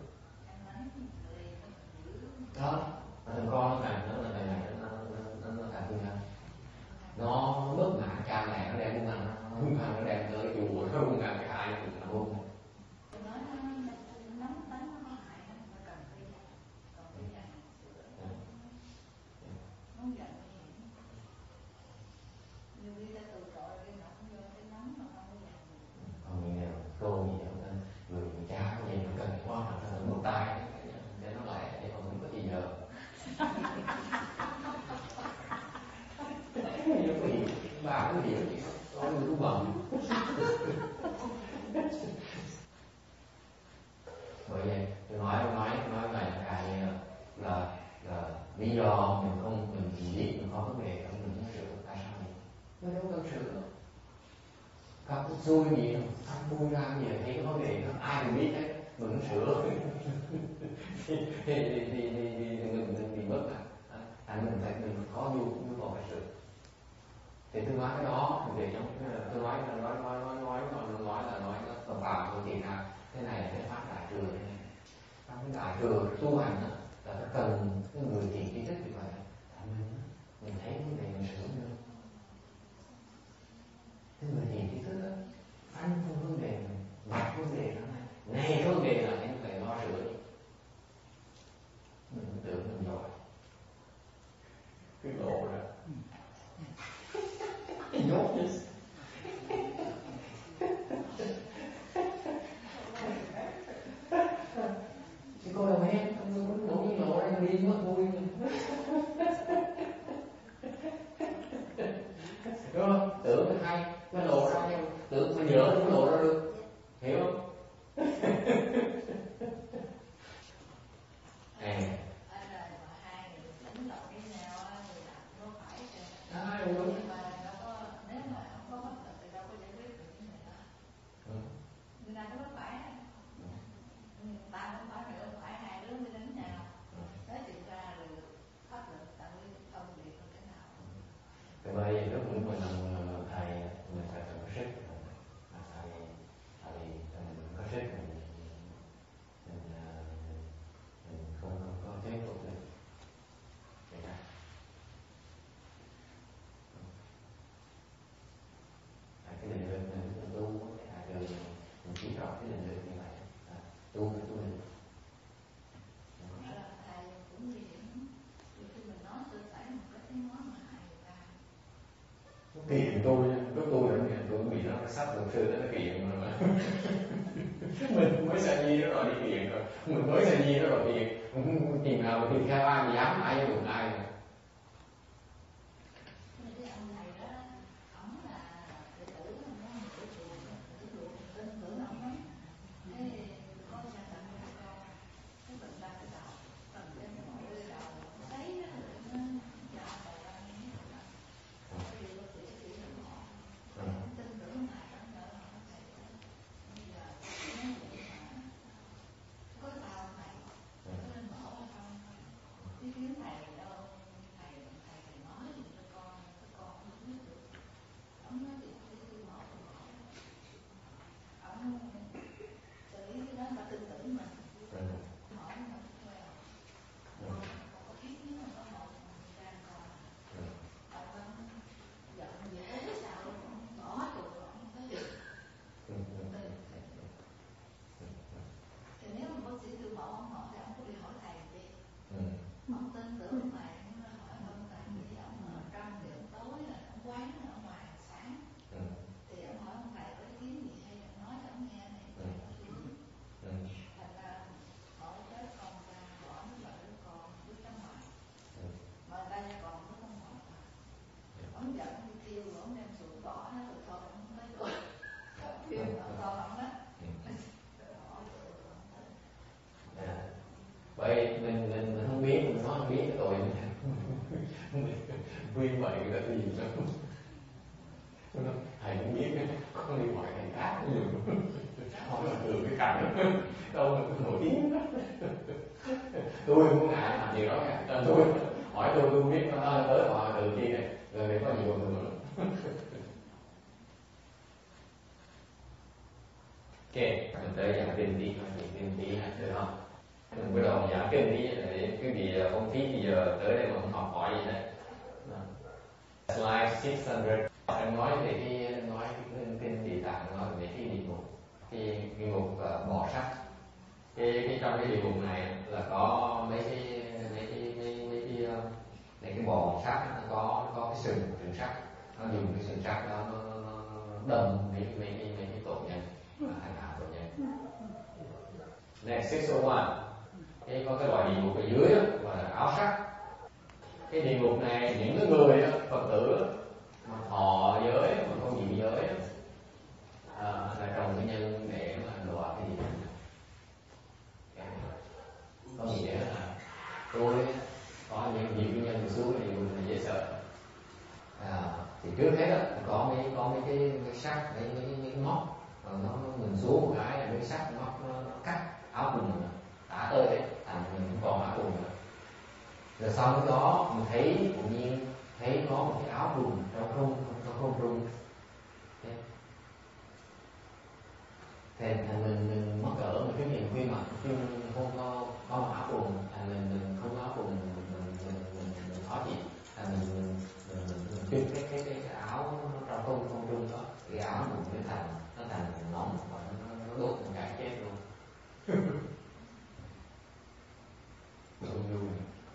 đó. Thằng con nó càng nó càng hung hăng, nó bất mãn cha mẹ, nó đem hung hăng nó đem tới chùa, nó hung hăng cái ai nó cũng là hung. Còn nhiều cô nhiều người cha có gì nó cần quan trọng là một tay để nó lại để còn không có gì giờ. Bà cứ hiểu chị có người cứ bầm. Bởi vậy tôi nói này là lý do mình chỉ biết mình có vấn đề không mình muốn sửa, tại sao mình đâu cần sửa. Các xui gì đâu, các vui ra gì là thấy cái vấn đề đó ai cũng biết hết, mình muốn sửa thì mình mất mình có nhu cầu phải sửa. Thì tôi nói cái đó để trong tôi nói nó tầm vào tôi chỉ là thế này là cái pháp đại thừa này. Trong cái đại thừa tu hành đó, là phải cần cái người thiện tri thức như vậy. Mình thấy vấn đề mình sửa nữa. Cái người thiện tri thức đó, anh không vấn đề mình, mặt vấn đề nó này vấn đề là anh phải lo sửa. Mình tưởng mình giỏi, cái lộ ra nhốt chứ. Chứ cô đâu hết, không đủ như lộ ra đi mất vui. Đúng không? Tưởng là hay, mới lộ ra, tưởng mà dở cũng lộ ra được. Hiểu không? Bởi vì lúc mình làm thầy mình phải cần có sức, thầy mình có sức mình không có thuyết phục được. Cái định lực mình tu cái đại từ mình chỉ rõ cái định lực như vậy, tu định. Kiện tôi là tôi bị nó sắp luật sư nó kiện mà mình mới sợ gì nó rồi đi kiện rồi, mình mới sợ gì nó rồi kiện, chừng nào mà thì theo ai mà dám ai đụng ai rồi. nguyên vậy là cái gì đó thầy cũng biết con đi hỏi thầy khác nhiều hỏi là từ cái cảnh đâu mà nổi tiếng đó. Tôi không ngại làm gì đó cả, cho tôi hỏi tôi không biết tới hỏi từ chi này rồi để có gì còn nữa. Ok, mình tới giảng kinh đi, kinh tí được không? Mình bắt đầu giảng kinh đi để quý vị không phí bây giờ tới đây mà không học hỏi gì đấy. Slide 600. Em nói về cái kinh Địa Tạng, nói về cái địa ngục, cái ngục bò sát. Cái trong cái địa ngục này là có mấy cái bò sát, nó có cái sừng sắt, nó dùng cái sừng sắt đó nó đâm mấy cái tội nhân, hành hạ tội nhân. Next 601. Cái có cái loại địa ngục ở dưới đó, gọi là áo sắt. Cái địa ngục này những cái người đó, Phật tử đó, mà thọ giới mà không chịu giới đó, là trồng cái nhân để mà đọa cái địa ngục này. Có nghĩa là tôi có những nhiều cái nhân xuống cái địa ngục này dễ sợ. Thì trước hết đó, có mấy cái sắt, mấy cái móc, nó mình xuống một cái là mấy sắt móc nó cắt áo quần mình đã tới đấy, thành mình không còn áo quần nữa. Rồi sau cái đó mình thấy tự nhiên thấy có một cái áo quần trong không trung. Thì mình mắc cỡ mình cái nhìn khi mà không có một áo quần, mình không có áo quần mình khó chịu, mình chụp cái áo trong không trung đó, cái áo mình nó thành nóng và nó đốt một cái chết luôn. Không vui.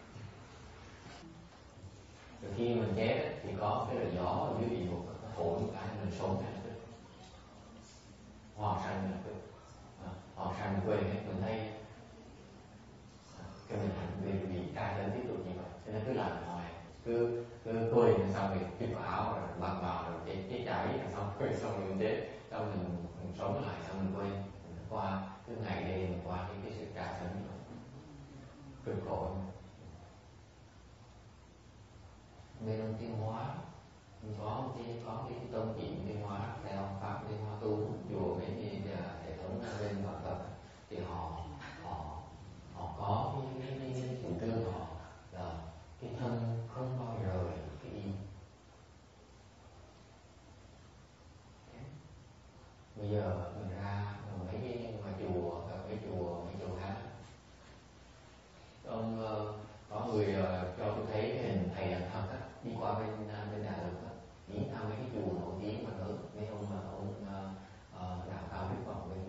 Rồi khi mình chết thì có cái lời gió ở dưới địa ngục nó thổi một cái mình sống ngay lập tức. Hòa sanh lập tức. Hòa sanh quên hết mình thấy cái mình hành bị trai lên tiếp tục như vậy, cho nên cứ làm hoài, cứ quên xong rồi chụp áo rồi mặc vào rồi chết cháy rồi xong rồi mình chết, xong mình sống lại, xong mình quên, mình qua cứ ngày đêm qua cái sự tra tấn cực khổ. Bên ông Tiến Hóa có cái tôn chỉ Tiến Hóa theo pháp Tiến Hóa tu chùa mấy cái hệ thống bên Phật Tập thì họ có cái chủ trương họ là cái thân không bao giờ cái y. Bây giờ mình ra mấy cái ngoài chùa, mấy chùa khác, ông có người cho tôi thấy cái hình thầy Đàn Thật á, đi qua bên Đà Lạt á, đi thăm mấy cái chùa nổi tiếng mà lớn, mấy ông đạo cao đức vào bên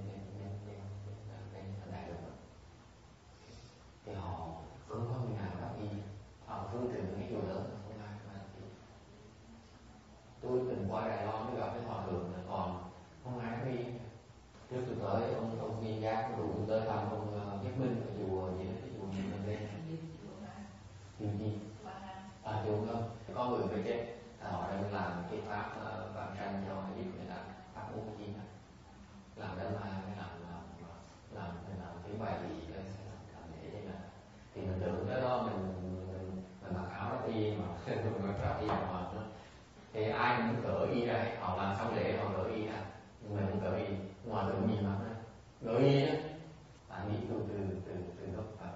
Đà Lạt á, thì họ không có người nào đáp y, họ phương tiện cái chùa lớn không ai mà thì tôi từng qua Đài Loan mới gặp cái hòa thượng là còn không ai đáp y. Trước tôi tới ông Viên Giác rủ tới thăm ông Nhất Minh ở chùa gì đó, cái chùa gì mình lên chùa gì chùa không có người mới chết, họ đang làm cái pháp vạn sanh cho cái người ta pháp uống chi này làm đến mai mới làm cái bài gì để thế là thì mình tưởng tới đó mình mặc áo đắp y mà mình mặc áo y mà thì ai cũng cỡ y ra, họ làm xong lễ họ cỡ y ra, mình cũng cỡ y ngoài tự nhìn mặt đó cỡ y đó, bạn nghĩ từ gốc vào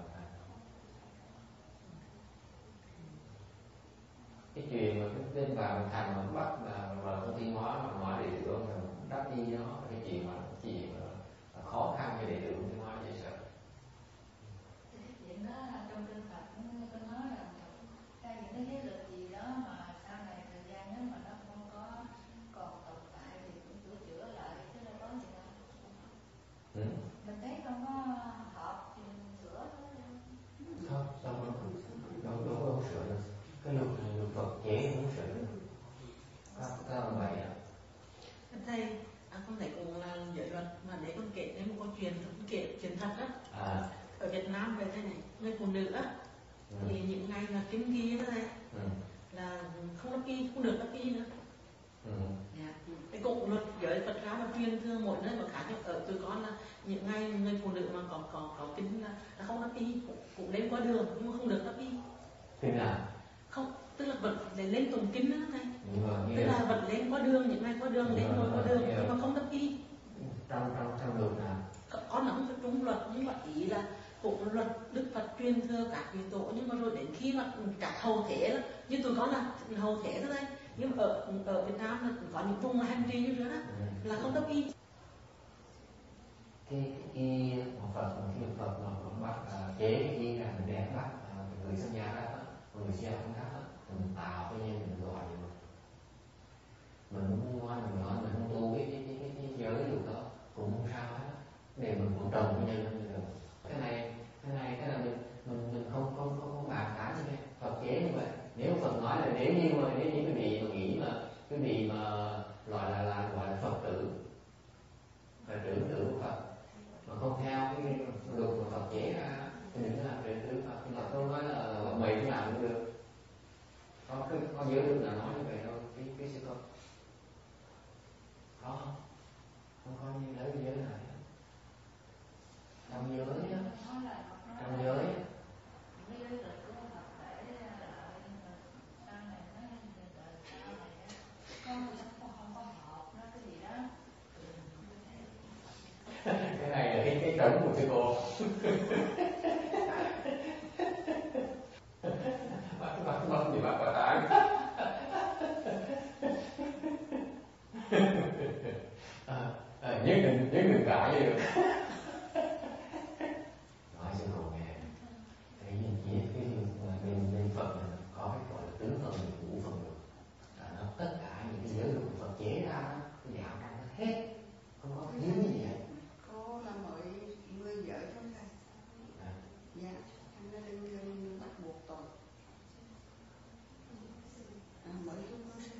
cái chuyện mà cái tên vào mình thành mà bắt là công ty hóa mà nói đệ tử ông là đáp y đó, cái chuyện mà khó khăn cho đệ tử công ty hóa dễ sợ. Chuyện đó trong kinh Phật có nói là cái những cái giới luật gì đó mà sau này thời gian nếu mà nó không có còn tồn tại thì cũng chữa lại, chứ đâu có gì đâu. Mình thấy không có hợp thì mình sửa thôi. Không, đâu có sửa được. Cái luật Phật chế không sửa được. Các ông bày đó. Thầy, con thấy cũng là giới luật mà để con kể đến một câu chuyện thật á. Ở Việt Nam về thế này, người phụ nữ á, thì những ngày là kinh ghi đó thầy, là không đắp y, không được đắp y nữa. Cái cục luật giới Phật giáo mà truyền thương mỗi nơi mà khác nhau. Ở tụi con là những ngày người phụ nữ mà có kinh là không đắp y, cũng đến qua đường nhưng mà không được đắp y. Kinh nào? vẫn lên tụng kinh đó thầy. Tức như là vẫn lên có đường, những ngày có đường lên ngồi có đường nhưng mà không đắp y. trong luật nào Con nắm cái trung luật, nhưng mà ý là cũng luật Đức Phật truyền thừa các vị tổ, nhưng mà rồi đến khi mà các hậu thế đó, như tụi con là hậu thế đó đây, nhưng mà ở Việt Nam là có những vùng là hành trì như thế đó là không đắp y. Cái một Phật, một cái Phật mà cũng bắt chế cái y là mình đem bắt người sinh ra đó, người sinh ra không khác đó, mình tạo cái nhân mình gọi mình muốn nói mình nói mình không tu cái giới được đó cũng không sao hết, để mình cũng trồng cái nhân lên được. Cái này mình không bàn tán như thế. Phật chế như vậy. Nếu Phật nói là nếu như cái vị mà nghĩ mà cái vị mà gọi là Phật tử là trưởng tử của Phật mà không theo cái luật mà Phật chế ra thì đừng làm trưởng tử Phật. Nhưng mà không nói là mày cũng làm cũng được. Có giới được là nói như vậy đâu cái sư con. Có không có như lấy giới này trong giới đó, trong giới cái này là cái trống của sư cô. bắt gì bắt quả tang. Nhất định cãi với được. Nói sư cô nghe cái gì bên Phật này có cái gọi là tứ phần lực, ngũ phần lực, nó tất cả những cái giới luật Phật chế ra đó, cái đạo trong nó hết, không có thiếu gì vậy. Cô là mọi người vợ trong này. Dạ, anh đã đừng bắt buộc tội. Mỗi chúng nó sẽ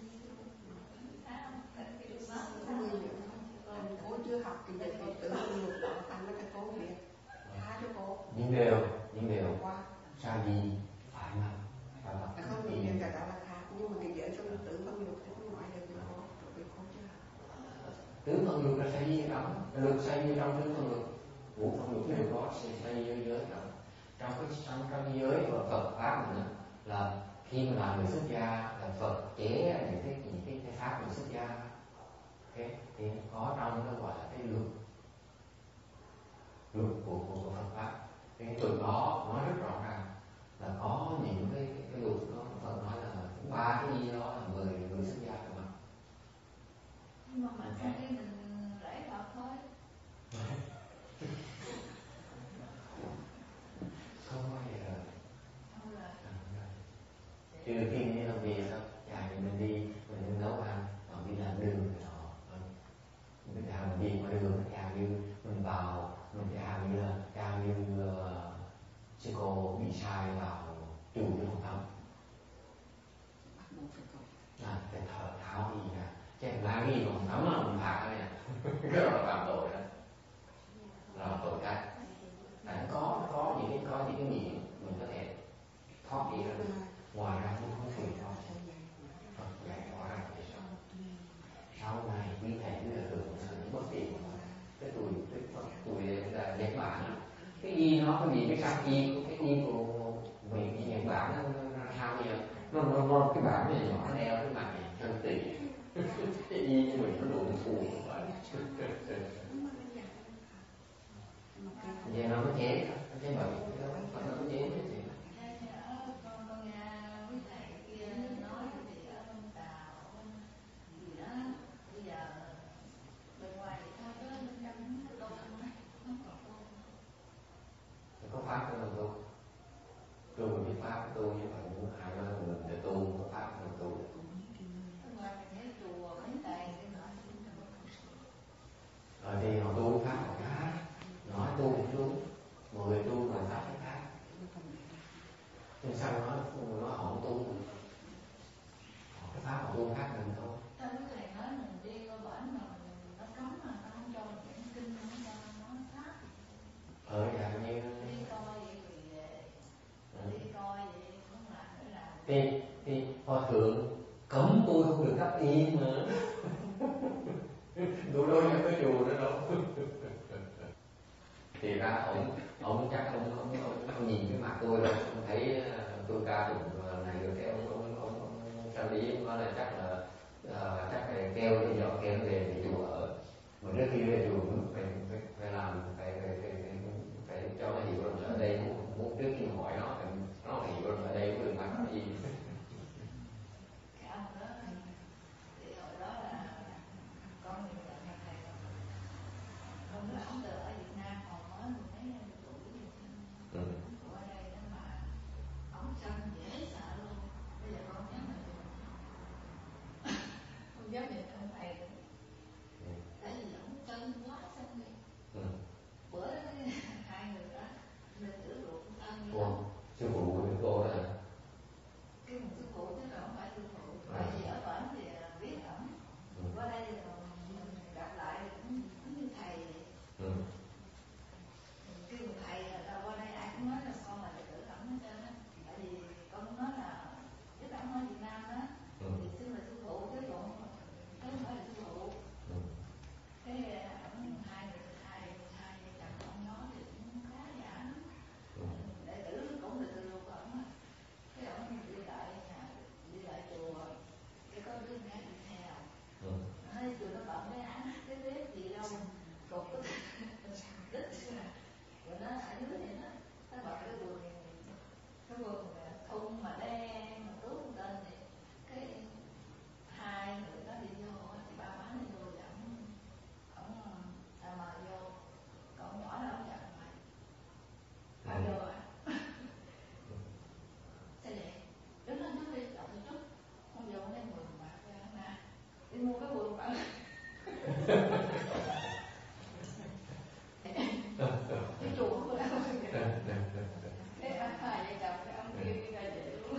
cô chưa học thì vậy thì tự nhiên luật đó anh nó cho cô biết tha cho cô. Nhưng đều qua sao gì phải mà không được nhận cả đó là tha, nhưng mà cái giới trong tự phân luật thì không nói được với cô, vì cô chưa học. Tứ phân luật là sai gì đó, luật sai gì trong tứ phân luật, ngũ phân luật đều có sai gì giới đó. Trong cái giới của Phật pháp mình là khi mà làm người xuất gia là Phật chế những cái pháp người xuất gia, okay. Thì có trong nó gọi là cái luật của Phật pháp. Cái luật đó nói rất rõ ràng là có những cái luật đó Phật nói là ba cái gì đó là người xuất gia của mình. Nhưng mà mình không khi mình rễ Phật thôi. Không có gì rồi. Không rồi. Trừ khi đi làm việc đâu, nhà mình đi nấu ăn, hoặc đi làm đường rồi đó. Mình làm việc ngoài đường, chào như mình vào, mình chào như sư cô bị sai vào chủ cái phòng tắm. Phải tháo gì ra, chứ là cái gì phòng tắm là mình phạt đây nè, cái đó là phạm tội đó, là tội cách. Có những cái miệng mình có thể thoát đi ra được, ngoài ra không thể thoát. Giải thoát ra thì sao? Sau này quý thầy cứ là hưởng sự bất tiện của mình. Cái tuổi là Nhật Bản, cái y nó có gì cái sao y cái y của mình Nhật Bản nó sao vậy? Nó cái bản này nhỏ nó đeo cái mặt này chân tỷ. Cái y như mình nó đủ phù vậy. Vậy nó có chế bệnh, nó có chế cái gì? Con nghe quý thầy kia nói thì ở bên Tàu gì đó, bây giờ bên ngoài thì thôi chứ bên trong nó đâu không còn tu. Có pháp đâu mà tu. Tu mình biết pháp tu nhưng mà cũng hai bên mình để tu, có pháp mình tu. Bên ngoài mình thấy chùa mấy thầy cái nọ Thì họ tu pháp họ khác, nói tu cũng đúng, mọi người tu mà pháp cái khác. Nhưng sao nó họ không tu, họ cái pháp họ tu khác mình thôi. sao quý thầy nói mình đi qua bển mà nó cấm mà nó không cho mình giảng kinh, không cho nó pháp. Dạ như đi coi vậy thì đi coi vậy không làm nữa làm. Thì hòa thượng cấm tôi không được đắp y mà. Tôi đâu có chùa nữa đâu. Thì ra ông chắc ông nhìn cái mặt tôi đâu, ông thấy tôi ca tụng này rồi cái ông tâm lý nó là chắc là kêu đi dọn kêu nó về chùa ở, mà trước khi về chùa phải làm phải cho nó hiểu rằng ở đây muốn trước khi hỏi nó phải hiểu rằng ở đây có đường mắc gì. Cái ông đó thì hồi đó là con mình nhận là thầy ông đó, ông từ ở Việt Nam còn mới mười mấy tuổi gì qua đây đó mà ông chân dễ sợ luôn. Bây giờ con dám là không dám nhận ông thầy nữa, tại vì ông chân quá chân đi. Bữa đó hai người đó mình tử ruột thân đi. Sư phụ của cô đó hả? Cái một sư phụ chứ không phải sư phụ, tại vì ở bển thì biết ổng, qua đây mình gặp lại cũng như thầy vậy. Cái người thầy là qua đây ai cũng nói là con là đệ tử ổng hết trơn á, tại vì con nói là với ổng ở Việt Nam á thì xưng là sư phụ chứ còn không phải là sư phụ. Cái ổng hai vợ chồng ông nó thì cũng khá giả, đệ tử cũng đệ tử luôn của ổng. Cái ổng đi lại chùa, cái có đứa nghe đi theo, nói chùa nó bận cái án cái bếp gì đâu, cột cái đít rồi nó ở dưới này nó bận cái quần thun mà đen mà tốt lên thì cái hai người đó đi vô thì ba má đi vô ổng mà vô, cậu nhỏ đó ông dặn mày vô à. Sao vậy? Đứng lên trước đi, đọc một chút. Không vô lấy 10 bạc ra nè. Đi mua cái quần bạn. Đi chùa không có đâu. Cái hai vợ chồng cái ông kia đi ra vậy luôn.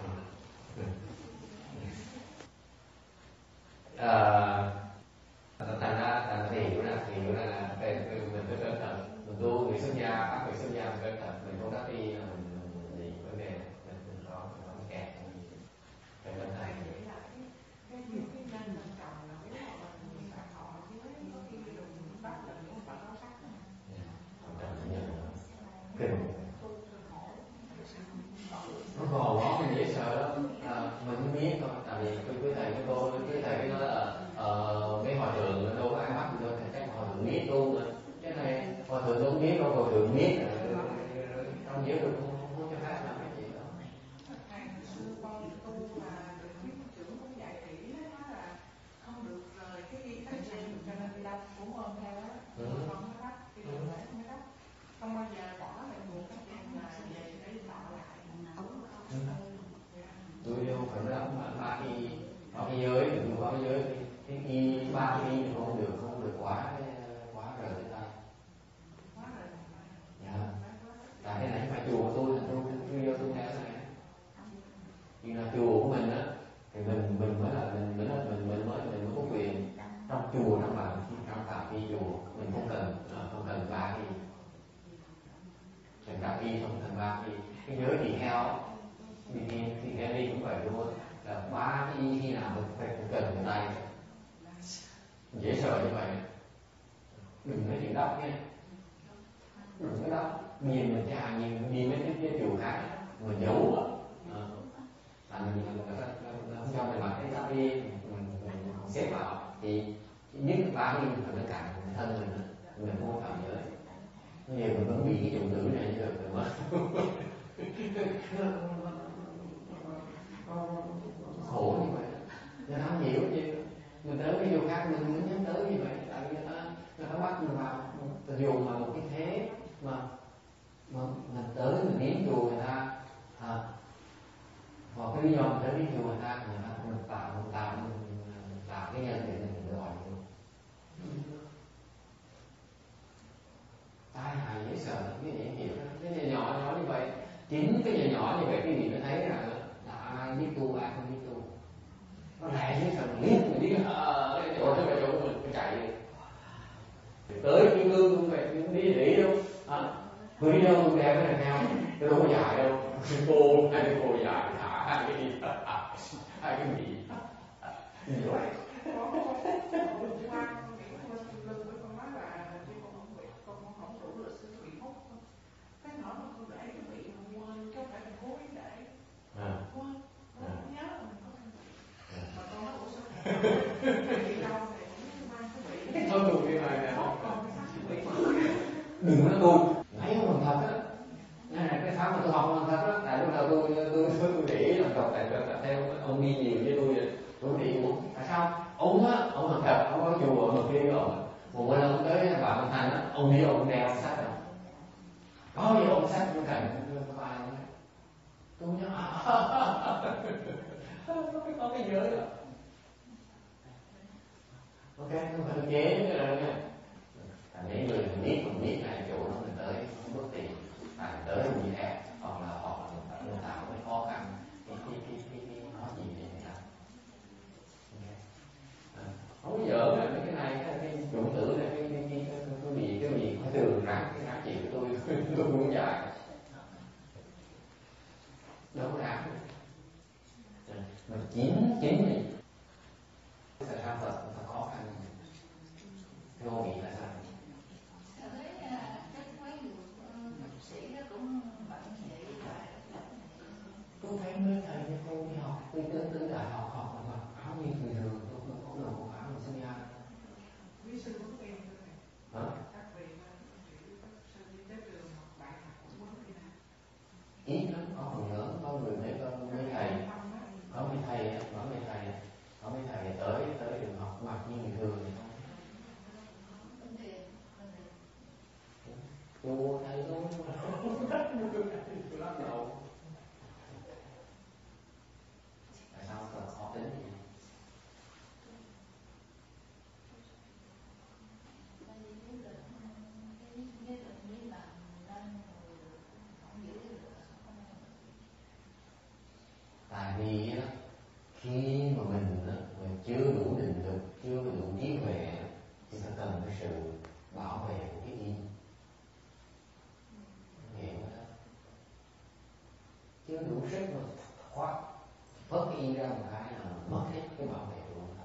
Thành ra thì hiểu là mình phải cẩn thận, mình tu người xuất gia, các người xuất gia mình cẩn thận, mình không đắc đi mình gì vấn đề mình có kẹt phải cẩn thận. Cái nên quan trọng là nếu mà mình phạm họ chứ có khi đừng bắt là những bạn nó sắc này. Nó gò bó mình dễ sợ lắm, mình không biết thôi, tại vì quý thầy của tôi, quý thầy nói là mấy hòa thượng đâu có ai bắt được, chắc hòa thượng biết tu mà, cái này hòa thượng không biết đâu, hòa thượng biết trong giới được không cho phép làm cái gì đâu. Ngày xưa con tu mà được quý trưởng cũng dạy kỹ đó là không được rời cái cách này, cho nên đi đâu cũng ôm theo đó, con mới đắp, cái đường lễ mới đắp, không bao giờ bỏ lại nguồn các em là về để tạo lại. Tôi đâu phải nói ba cái giới, đừng có cái giới cái y ba cái y không được quá rời tới tay. Dạ. Tại cái này phải chùa của tôi là tôi vô tôi theo cái này. Nhưng là chùa của mình á thì mình mới có quyền trong chùa trong phạm vi chùa mình không cần ba cái thành ba y không thành ba cái giới tỳ kheo thì theo đi cũng vậy luôn, là ba cái y khi nào phải cần người tay dễ sợ như vậy, đừng nói chuyện đắp nha, đừng có đắp nhìn mình chà nhìn đi mấy cái chùa khác mà giấu là mình không cho mình mặc cái đắp đi mình xếp vào thì nhất ba cái phải bên cạnh thân mình không phạm giới. Nhiều mình vẫn bị cái dụng tử này rồi mà khổ như vậy, người ta không hiểu chứ mình tới cái vô khác mình cũng dám tới như vậy, tại vì người ta bắt mình vào dù mà một cái thế mà mình tới mình đến chùa người ta hoặc cái lý do mình tới đến chùa người ta mình tạo cái nhân để mình gọi luôn. Tai hại dễ sợ cái gì hiểu đó. Cái nhà nhỏ như vậy, chính cái nhà nhỏ như vậy cái gì nó thấy rằng là ai biết tu ai không biết tu, nó lẹ dễ sợ mình biết cái chỗ đó cái chỗ mình chạy tới cái gương cũng vậy, cũng đi để đâu cứ đi đâu cũng đeo cái này theo, cái đâu có dài đâu, cô hai cái cô dài thả hai cái gì nhiều vậy. Cái nhỏ mà con để cái bị quên, chứ không phải là cố ý để quên, không nhớ là mình có Cái thôi tu cái này nè, đừng có tu nãy không bằng thật á. Cái pháp mà tôi học bằng thật á, tại lúc đầu tôi để ý làm thật, tại theo ông đi nhiều với tôi vậy, tôi để ý tại sao ông á, ông làm thật, ông có chùa ông kia ông một bữa ông tới Phạm Văn Thành á, ông đi ông đeo sách rồi, có gì ông sách bên cạnh có ai không? Tôi nhớ có cái giới rồi. Ok, không phải tôi chế cái này nha. Những người mình biết ngay chỗ đó mình tới không mất tiền, tới mình bị ép, hoặc là họ mình tạo cái khó khăn, cái nói gì để người ta. Không có giỡn là mấy cái này, cái dụng tử này, cái gì phải thường ráng chịu tôi muốn dạy. Đâu có ráng. Mà chính này tại sao Phật khó khăn? Vô nghĩ là sao? Tôi thấy mấy thầy như cô đi học, tôi tư đại học mà áo như người thường, tôi không có đồ áo mà sinh ra. Quý sư có kêu nữa này. Hả? Các vị sư đi tới trường học đại học cũng muốn đi nào. Ít lắm, có phần lớn, có người thấy có mấy thầy, có mấy thầy tới trường học mặc như người thường thì thôi. Chùa thầy luôn, tôi lắc đầu. Tại sao khó tính vậy? Tại vì khi mà mình chưa đủ định lực, chưa đủ trí huệ thì phải cần cái sự bảo vệ của cái y. Hiểu đó. Chưa đủ sức mà khoác phớt cái y ra một cái là mất hết cái bảo vệ của mình.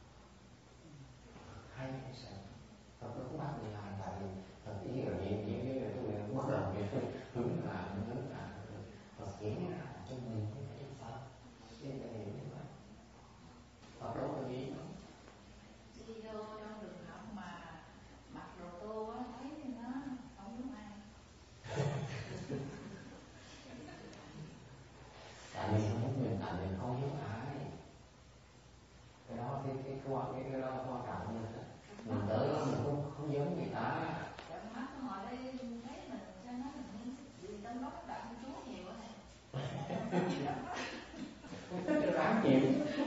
Hay sao? Phật nó cũng bắt mình làm, tại vì Phật ý rồi những tôi bắt đầu hứng là Phật chỉ ra cho mình cái Phật. Chứ phải hiểu như vậy. Phật đâu có gì đâu. Đi vô trong trường học mà mặc đồ tô á, thấy nó không đúng ai. Tại mình không muốn mình, tại mình không giống ai. Cái đó cái đó quan trọng hơn đó. Mình tới đó mình không giống người ta. Chẳng mắt họ đây thấy mình cho nó mình vì trong đó các bạn chú nhiều á này. Không thích là ráng chịu.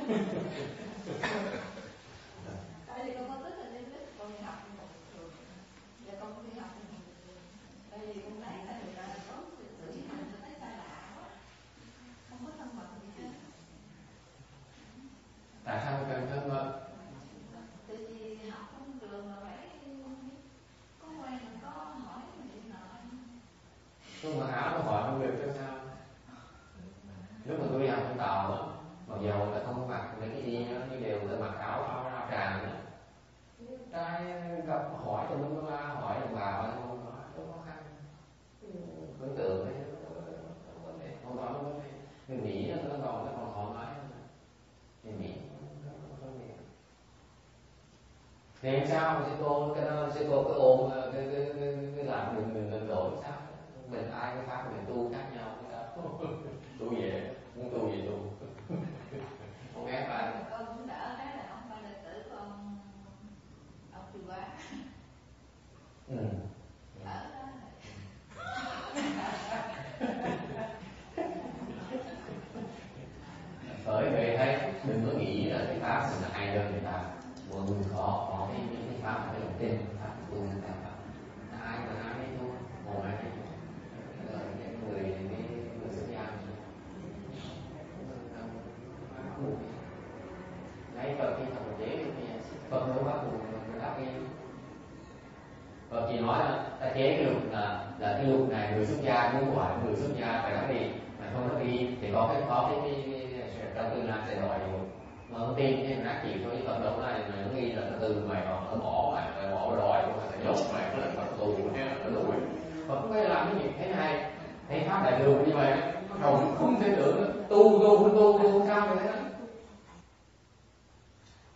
Tại vì con có thích là đi thích, con đi học thì một thường. Giờ con không đi học thì một thường. Tại vì con thấy là người ta có tự nhiên mình thấy xa lạ quá. Không có thân mật gì hết. Tại sao cần thân mật? Tại vì học trong trường là phải có quen, có hỏi này nọ. Nhưng mà áo nó hỏi không được cho sao? Lúc mà tôi đi học trong tàu á, mặc dù là không mặc mấy cái gì đó, nhưng đều là mặc áo tràng đó. Cái gặp hỏi cho nó la, hỏi đồng bào không khó khăn. Tưởng tượng đấy, không có vấn đề. Người Mỹ nó còn thoải mái hơn. Người Mỹ không có vấn đề. Thì sao mà cô cứ ôm cái làm mình đổi sao? Mình ai cái pháp mình tu khác nhau hay sao? Tu về, muốn tu về tu. Không ghét ai. Con cũng đỡ cái là không phải đệ tử con ông Chu Bá. Đỡ đó. Bởi vậy thấy đừng có nghĩ là cái pháp mình là ai hơn người ta. Mọi người có cái pháp là cái lòng tin, pháp tu người ta pháp. Ai mà ai đấy tu, một ai đấy tu. Những người xuất gia đấy Phật khi Phật chế Phật đâu bắt buộc mình đáp ứng. Phật chỉ nói là ta chế cái luật là cái luật này người xuất gia muốn gọi người xuất gia phải đáp đi, mà không đáp đi thì có cái trong tương lai sẽ đòi điều. Mà không tin thì mình ác chịu thôi, chứ Phật đâu này mà nó ghi là từ mày nó bỏ mày bỏ đòi mày nhốt mày cái lần Phật tù thế là nó đuổi. Phật không phải làm cái gì thế này, thấy pháp đại đường như vậy không thể tưởng tu không sao vậy đó.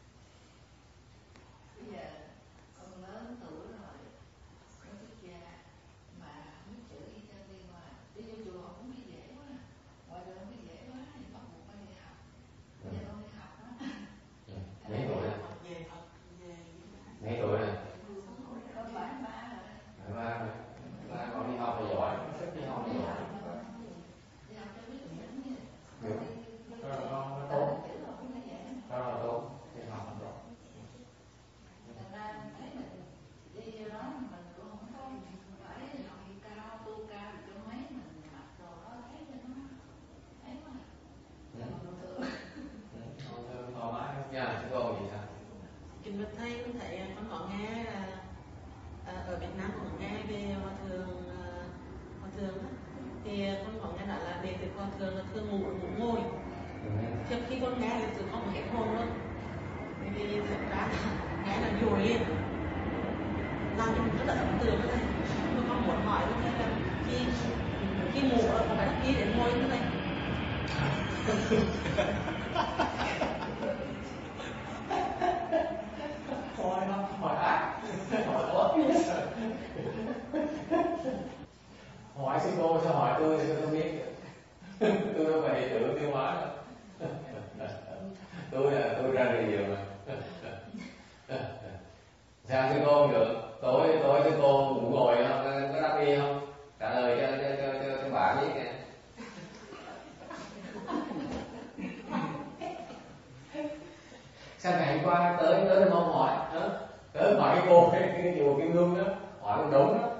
Nó tốt, nó là tốt, cái học nó tốt. Thành ra thấy mình đi vô đó mình cũng không có phải học cao, tu cao cho mấy mình mặc đồ đó thấy cho nó thấy quá. Thoải mái nha, chúng tôi thì sao? Kinh Bạch Thầy cũng thấy con có nghe ở Việt Nam cũng nghe về hòa thượng đó. Thì con có nghe nói là đệ tử hòa thượng là thường ngủ ngồi. Trước khi con nghe thì tụi con phải hết hồn luôn. Vì thật ra nghe là nhồi liền, làm cho mình rất là ấn tượng thế này. Nhưng con muốn hỏi lúc này là khi ngủ có phải là khi đến ngồi thế này. Hỏi ác, hỏi tốt. Hỏi sư cô sao hỏi tôi thì tôi không biết. Tôi đâu phải đệ tử tiêu hóa đâu. Tôi ra đời nhiều mà. Sao sư cô không được? Tối sư cô ngủ ngồi không? Có đáp y không? Trả lời cho bà biết nè. Sao ngày qua tới mong hỏi, tới hỏi cái cô cái chùa Kim Lương đó, hỏi con đúng đó.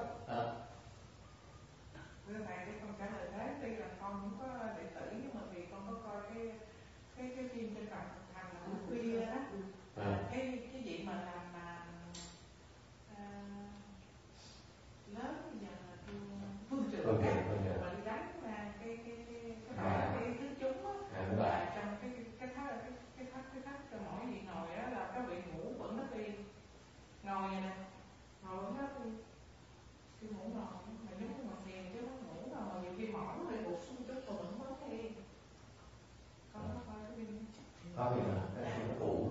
Thưa thầy, cái con trả lời thế, tuy là con cũng có đệ tử nhưng mà vì con có coi cái phim trên Phạm Thực Thành là buổi khuya đó. Cái gì mà làm lớn bây giờ là phương trưởng á, mà đi đánh cái thứ chúng á, là trong cái thắt cho mỗi vị ngồi á là các vị ngủ vẫn nó đi ngồi vậy nè, ngồi vẫn nó đi ngủ ngồi mà giống như mà thiền chứ nó ngủ rồi mà nhiều khi mỏi nó lại gục xuống chút rồi vẫn có thể con có coi cái phim có gì mà cái phim nó cũ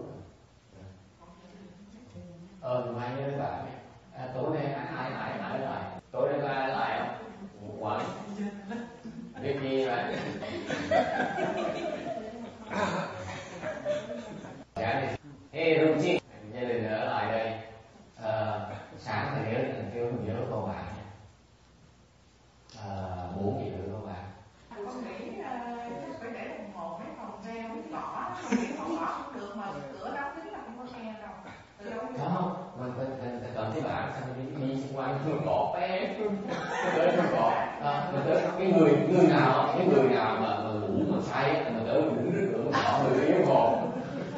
mai nhớ đến bạn nhé. Tối nay ai lại tối nay ai lại không quán biết gì vậy Ruchi gia đình ở lại đây sáng thì nhớ cô bạn 4 gì nữa cô bạn. Con nghĩ chắc phải để đồng hồ mấy phòng reo mấy cỏ không nghĩ phòng cỏ không được mà cửa đóng kín là không có nghe đâu. Không, mình cần thấy bạn sao đi xung quanh phương cỏ bé tới phương cỏ mình tới cái người nào mà ngủ mà say mình tới ngủ rất lượng cỏ người yếu hồn.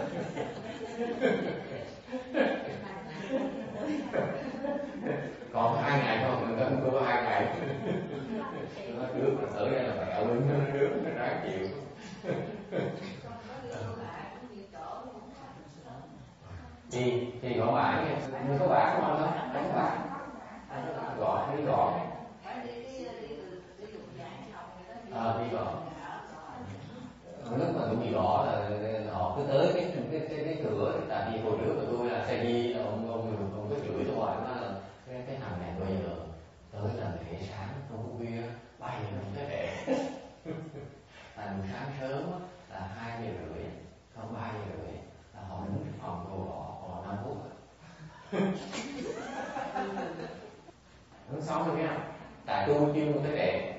Còn 2 ngày thôi, mình cần có 2 ngày. Nó nước nó tới đây là bẹo đứng nó nước nó ráng chịu. Thì gõ bảng nha, mình có bảng không đâu, không có bảng. Đi gõ. Đi gõ. Lúc mà tụi mình gõ là họ cứ tới cái cửa, tại vì hồi trước của tôi là xe đi ông có chửi tôi hỏi nó là cái thằng này bây giờ tới là lễ sáng không có khuya bay mình cái đệ. Tại mình sáng sớm là 2:30, không 3:30 là họ đứng trong phòng tôi gõ 5 phút. Đứng 6 rồi nha. Tại tôi chưa một cái đệ.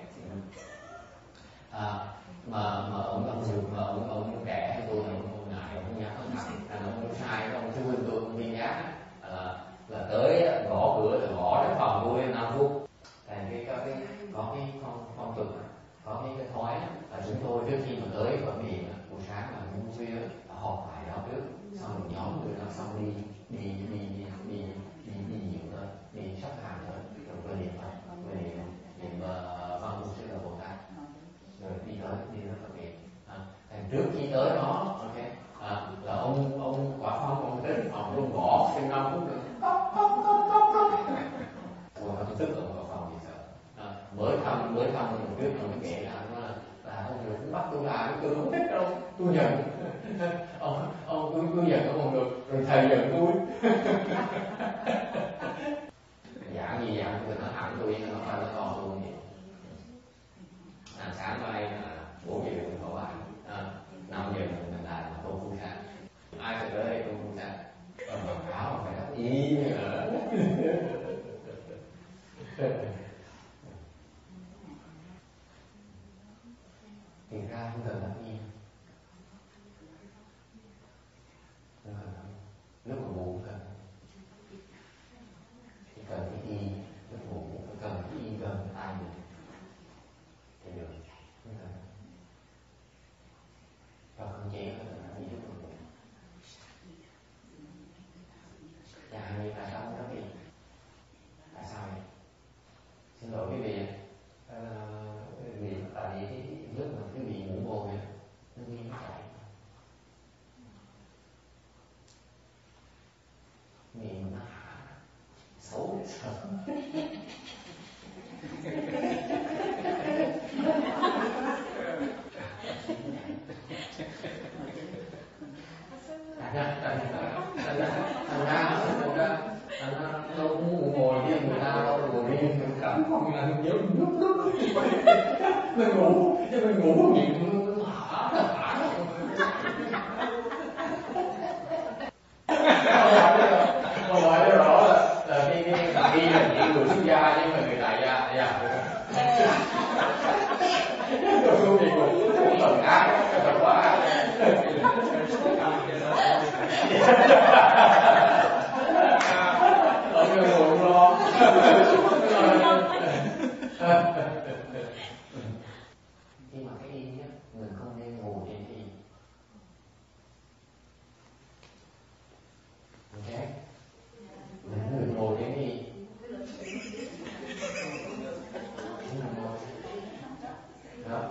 Mà ông trẻ hay tôi là ông ngại ông nhát ông thằng ông sai ông sư huynh tôi ông viên nhát là tới gõ cửa là gõ đến phòng tôi 5 phút. Tại có cái phong tục có cái thói là chúng tôi trước khi mà tới bờ biển buổi sáng là ngủ khuya họp lại đó trước xong rồi nhóm người đó xong đi nhiều thôi đi sắp hàng thôi rồi về niệm văn công sư là Bồ Tát rồi đi tới Phật viện. Thành trước khi tới đó là ông quả phong ông đến phòng luôn gõ thêm 5 phút nữa rồi ông tức ông quả phong thì sợ mới thăm trước ông mới kể là ông được bắt tôi làm tôi không thích đâu tôi giận ông tôi giận ông không được rồi thầy giận tôi dạng gì dạng tôi nói thẳng tôi nó phải là con tôi vậy. Sáng mai là 4 giờ mình có bài 5 giờ mình lại mà tôi không sáng ai sẽ tới đây tôi không sáng báo cáo phải đáp ý nữa. thì ra không cần làm gì, không cần lắm. Lúc mà ngủ cần, chỉ cần cái y lúc ngủ phải cần cái y gần cái tai mình thì được, không cần. Và không chỉ có cần làm gì lúc mà ngủ. Dạ như tại sao không có gì? Tại sao vậy? Xin lỗi quý vị, tại vì cái lúc mà quý vị ngủ ngồi nó nghe nó chạy, miệng nó hả xấu sợ. Thành ra đâu có muốn ngồi với người ta đâu, ngồi riêng mình cảm không là nhớ mình ngủ chứ mình ngủ miệng nó hả không phải rõ là cái thằng y là chỉ người xuất gia chứ mà người tại gia rồi không bị ngủ không cần ác thật quá ở người ngủ lo khi mà cái y á mình không nên ngồi trên y. Ok, mình ngồi trên y đó.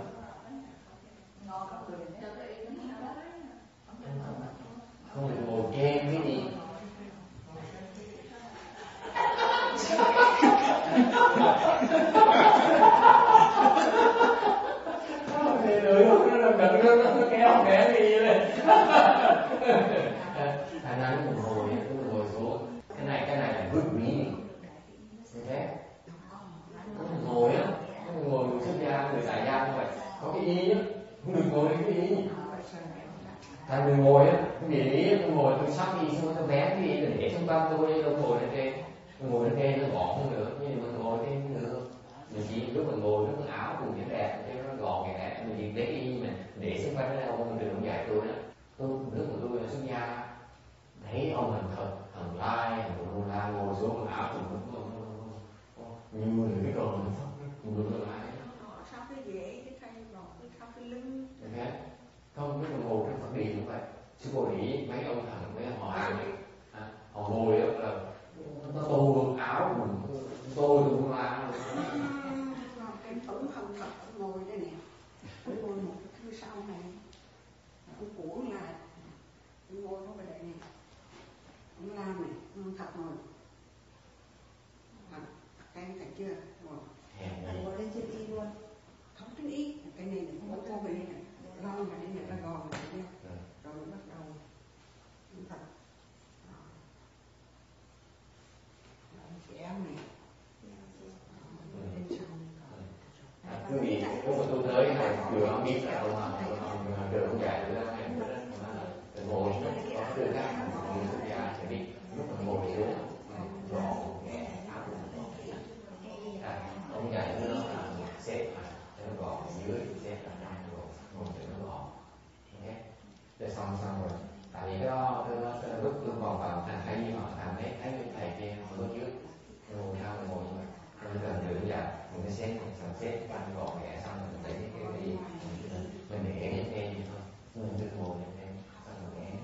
Không được ngồi trên cái gì. Nó kéo khẽ đi lên. Thành ra lúc mình ngồi xuống. Cái này là good reading. Ok? Lúc mình ngồi á, lúc mình ngồi người xuất gia, người tại gia như vậy, có cái y á, không được ngồi lên cái y. Thành mình ngồi á, cái địa lý tôi ngồi tôi sắp đi xong tôi vén cái y để xung quanh tôi đâu ngồi lên trên. Tôi ngồi lên trên nó gọn hơn nữa, nhưng mà mình ngồi trên nữa. Mình chỉ lúc mình ngồi nó cái áo quần đẹp cho nó gọn gẽ, mình chỉ để y mình để xung quanh nó đâu không được không dạy tôi đó. Tôi lúc mà tôi là xuất gia thấy ông thần lai, thần Bồ La ngồi xuống áo quần như là cái con người lại. Sao cái dễ cái thay bỏ cái sao cái lưng. Không, cái ngồi trong Phật điện cũng vậy. Sư cô để ý mấy ông thần mấy họ hàng ấy, họ ngồi đó là nó tô luôn áo quần tô luôn la. Cái tổng thần Phật ngồi đây nè, ông ngồi một cái thứ sau này, ông cuốn lại, ông ngồi có cái đây này, ông làm này, ông thật ngồi, cái thấy chưa, ngồi, ngồi lên trên y luôn, không trên y, cái này là không có cái này này, lon cái này là gòn này nha, rồi bắt đầu, ông thật, kéo này. Quý vị, lúc mà tôi tới này, vừa ông biết là ông được ông dạy tôi đó, em ngồi có tư cách người xuất gia sẽ biết lúc mà ngồi xuống gọn nhẹ áo ông dạy tôi đó là xếp cho nó gọn ở dưới, xếp ở trong ngồi cho nó gọn. Ok, rồi xong rồi. Tại vì cái đó lúc tôi còn vào thằng thầy như họ thằng thấy thầy kia họ có trước ngồi sao ngồi như vậy. Mình cần được dạy mình sẽ xếp cho nó gọn nhẹ xong rồi mình lấy cái gì mình để cái nghe vậy thôi, mình được ngồi lên đây xong rồi nghe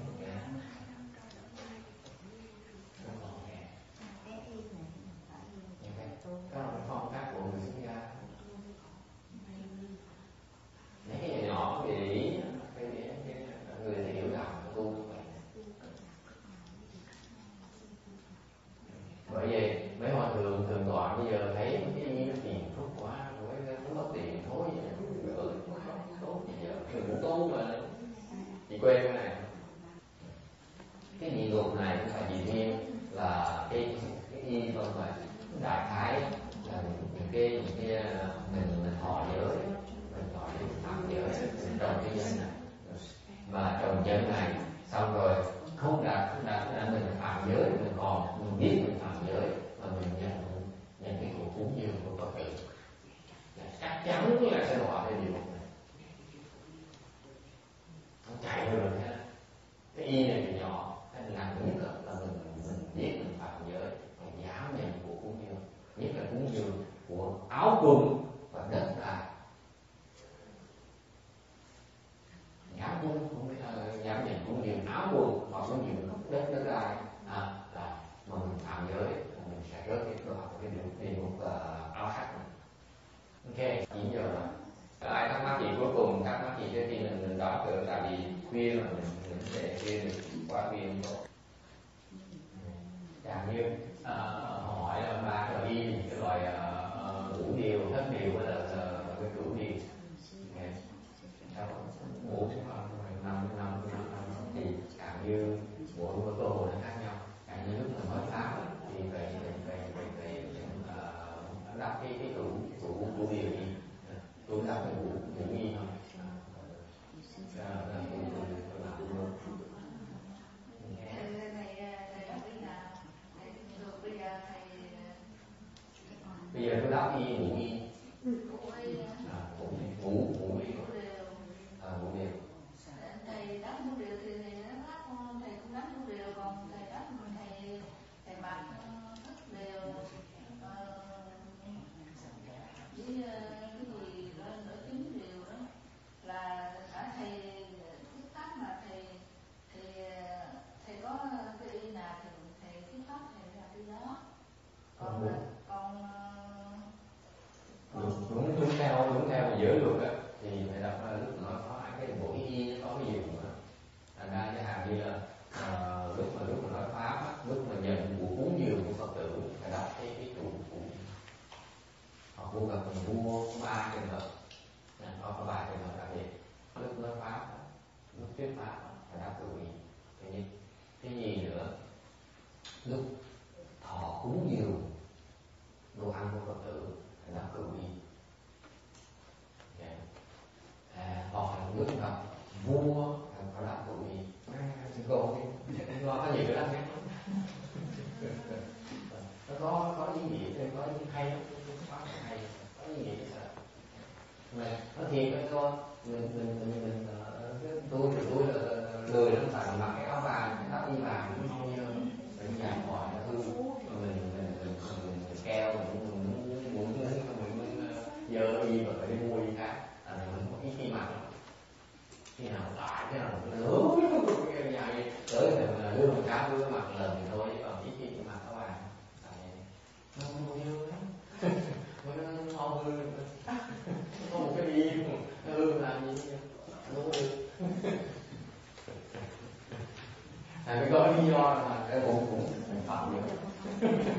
đó là cái phong cách của người xuất gia. Mấy cái nhỏ để ý cái người thì hiểu rằng tu như vậy. Bởi vậy mấy hòa thượng thường tọa bây giờ thấy cái gì nó tiền phúc quá, nó mất tiền thôi gỡ tốt gì giờ mình cũng tu mà chỉ quên cái này. Cái nhịn luật này không phải gì riêng là cái y vân vậy. Đại khái là những cái mình thọ giới, mình phạm giới, mình trồng cái giới này và trồng giới này xong rồi không đạt mình phạm giới, mình còn mình biết mình phạm giới mà mình nhận cái cuộc cúng dường của Phật tử chắc chắn là sẽ đọa cái điều này. khuya mà mình để kia được qua khuya không tốt. Chẳng như hỏi là ba loại y cái loại ngũ điều, thất điều với là cái cửu điều. Ngũ năm thì càng như mỗi cơ hội nó khác nhau. Càng như lúc mình nói pháp thì phải đắp cái cửu điều đi, tôi đắp cái ngũ y thôi. Bây giờ tôi đáp y ngủ y ngủ đều thầy đáp ngủ đều thì thầy đáp thầy cũng đáp ngủ đều, còn thầy đáp thầy bạc thức đều với cái gì đó nữa chính điều đó là cả thầy thuyết pháp mà thầy có cái y nào thì thầy thuyết pháp thầy là cái đó, đúng theo giới luật á thì phải đọc lúc nó có cái mỗi y có cái gì nữa. Thành ra cái hàm như là lúc mà nói pháp á, lúc mà nhận của cúng dường của Phật tử phải đọc cái trụ của họ vô gặp mình vua có 3 trường hợp, có 3 trường hợp đặc biệt. Lúc nói pháp, lúc thuyết pháp phải đọc trụ gì. Cái gì nữa? Lúc thọ cúng dường đồ ăn của Phật tử phải đọc trụ gì. Hoặc là lúc gặp vua phải đọc trụ gì. Nó có nhiều cái lắm nhé. Nó có ý nghĩa, có ý hay lắm, hay, có ý nghĩa sao? Mà nó thiệt cái thôi, tôi là lười lắm, tại mặc cái áo vàng, cái áo y vàng cũng không như mình dài hỏi nó hư, mình keo, mình muốn dơ y và phải đi mua y khác, mình có ít khi mặc, khi nào tại cái nào mình lớn dài tới thì mình đưa một cá đưa mặc lần thì thôi, còn ít khi mặc áo vàng, nó không dơ lắm, nó hư, có một cái gì nó hư làm gì nó hư. Phải có lý do mà cái cũng phạm nữa.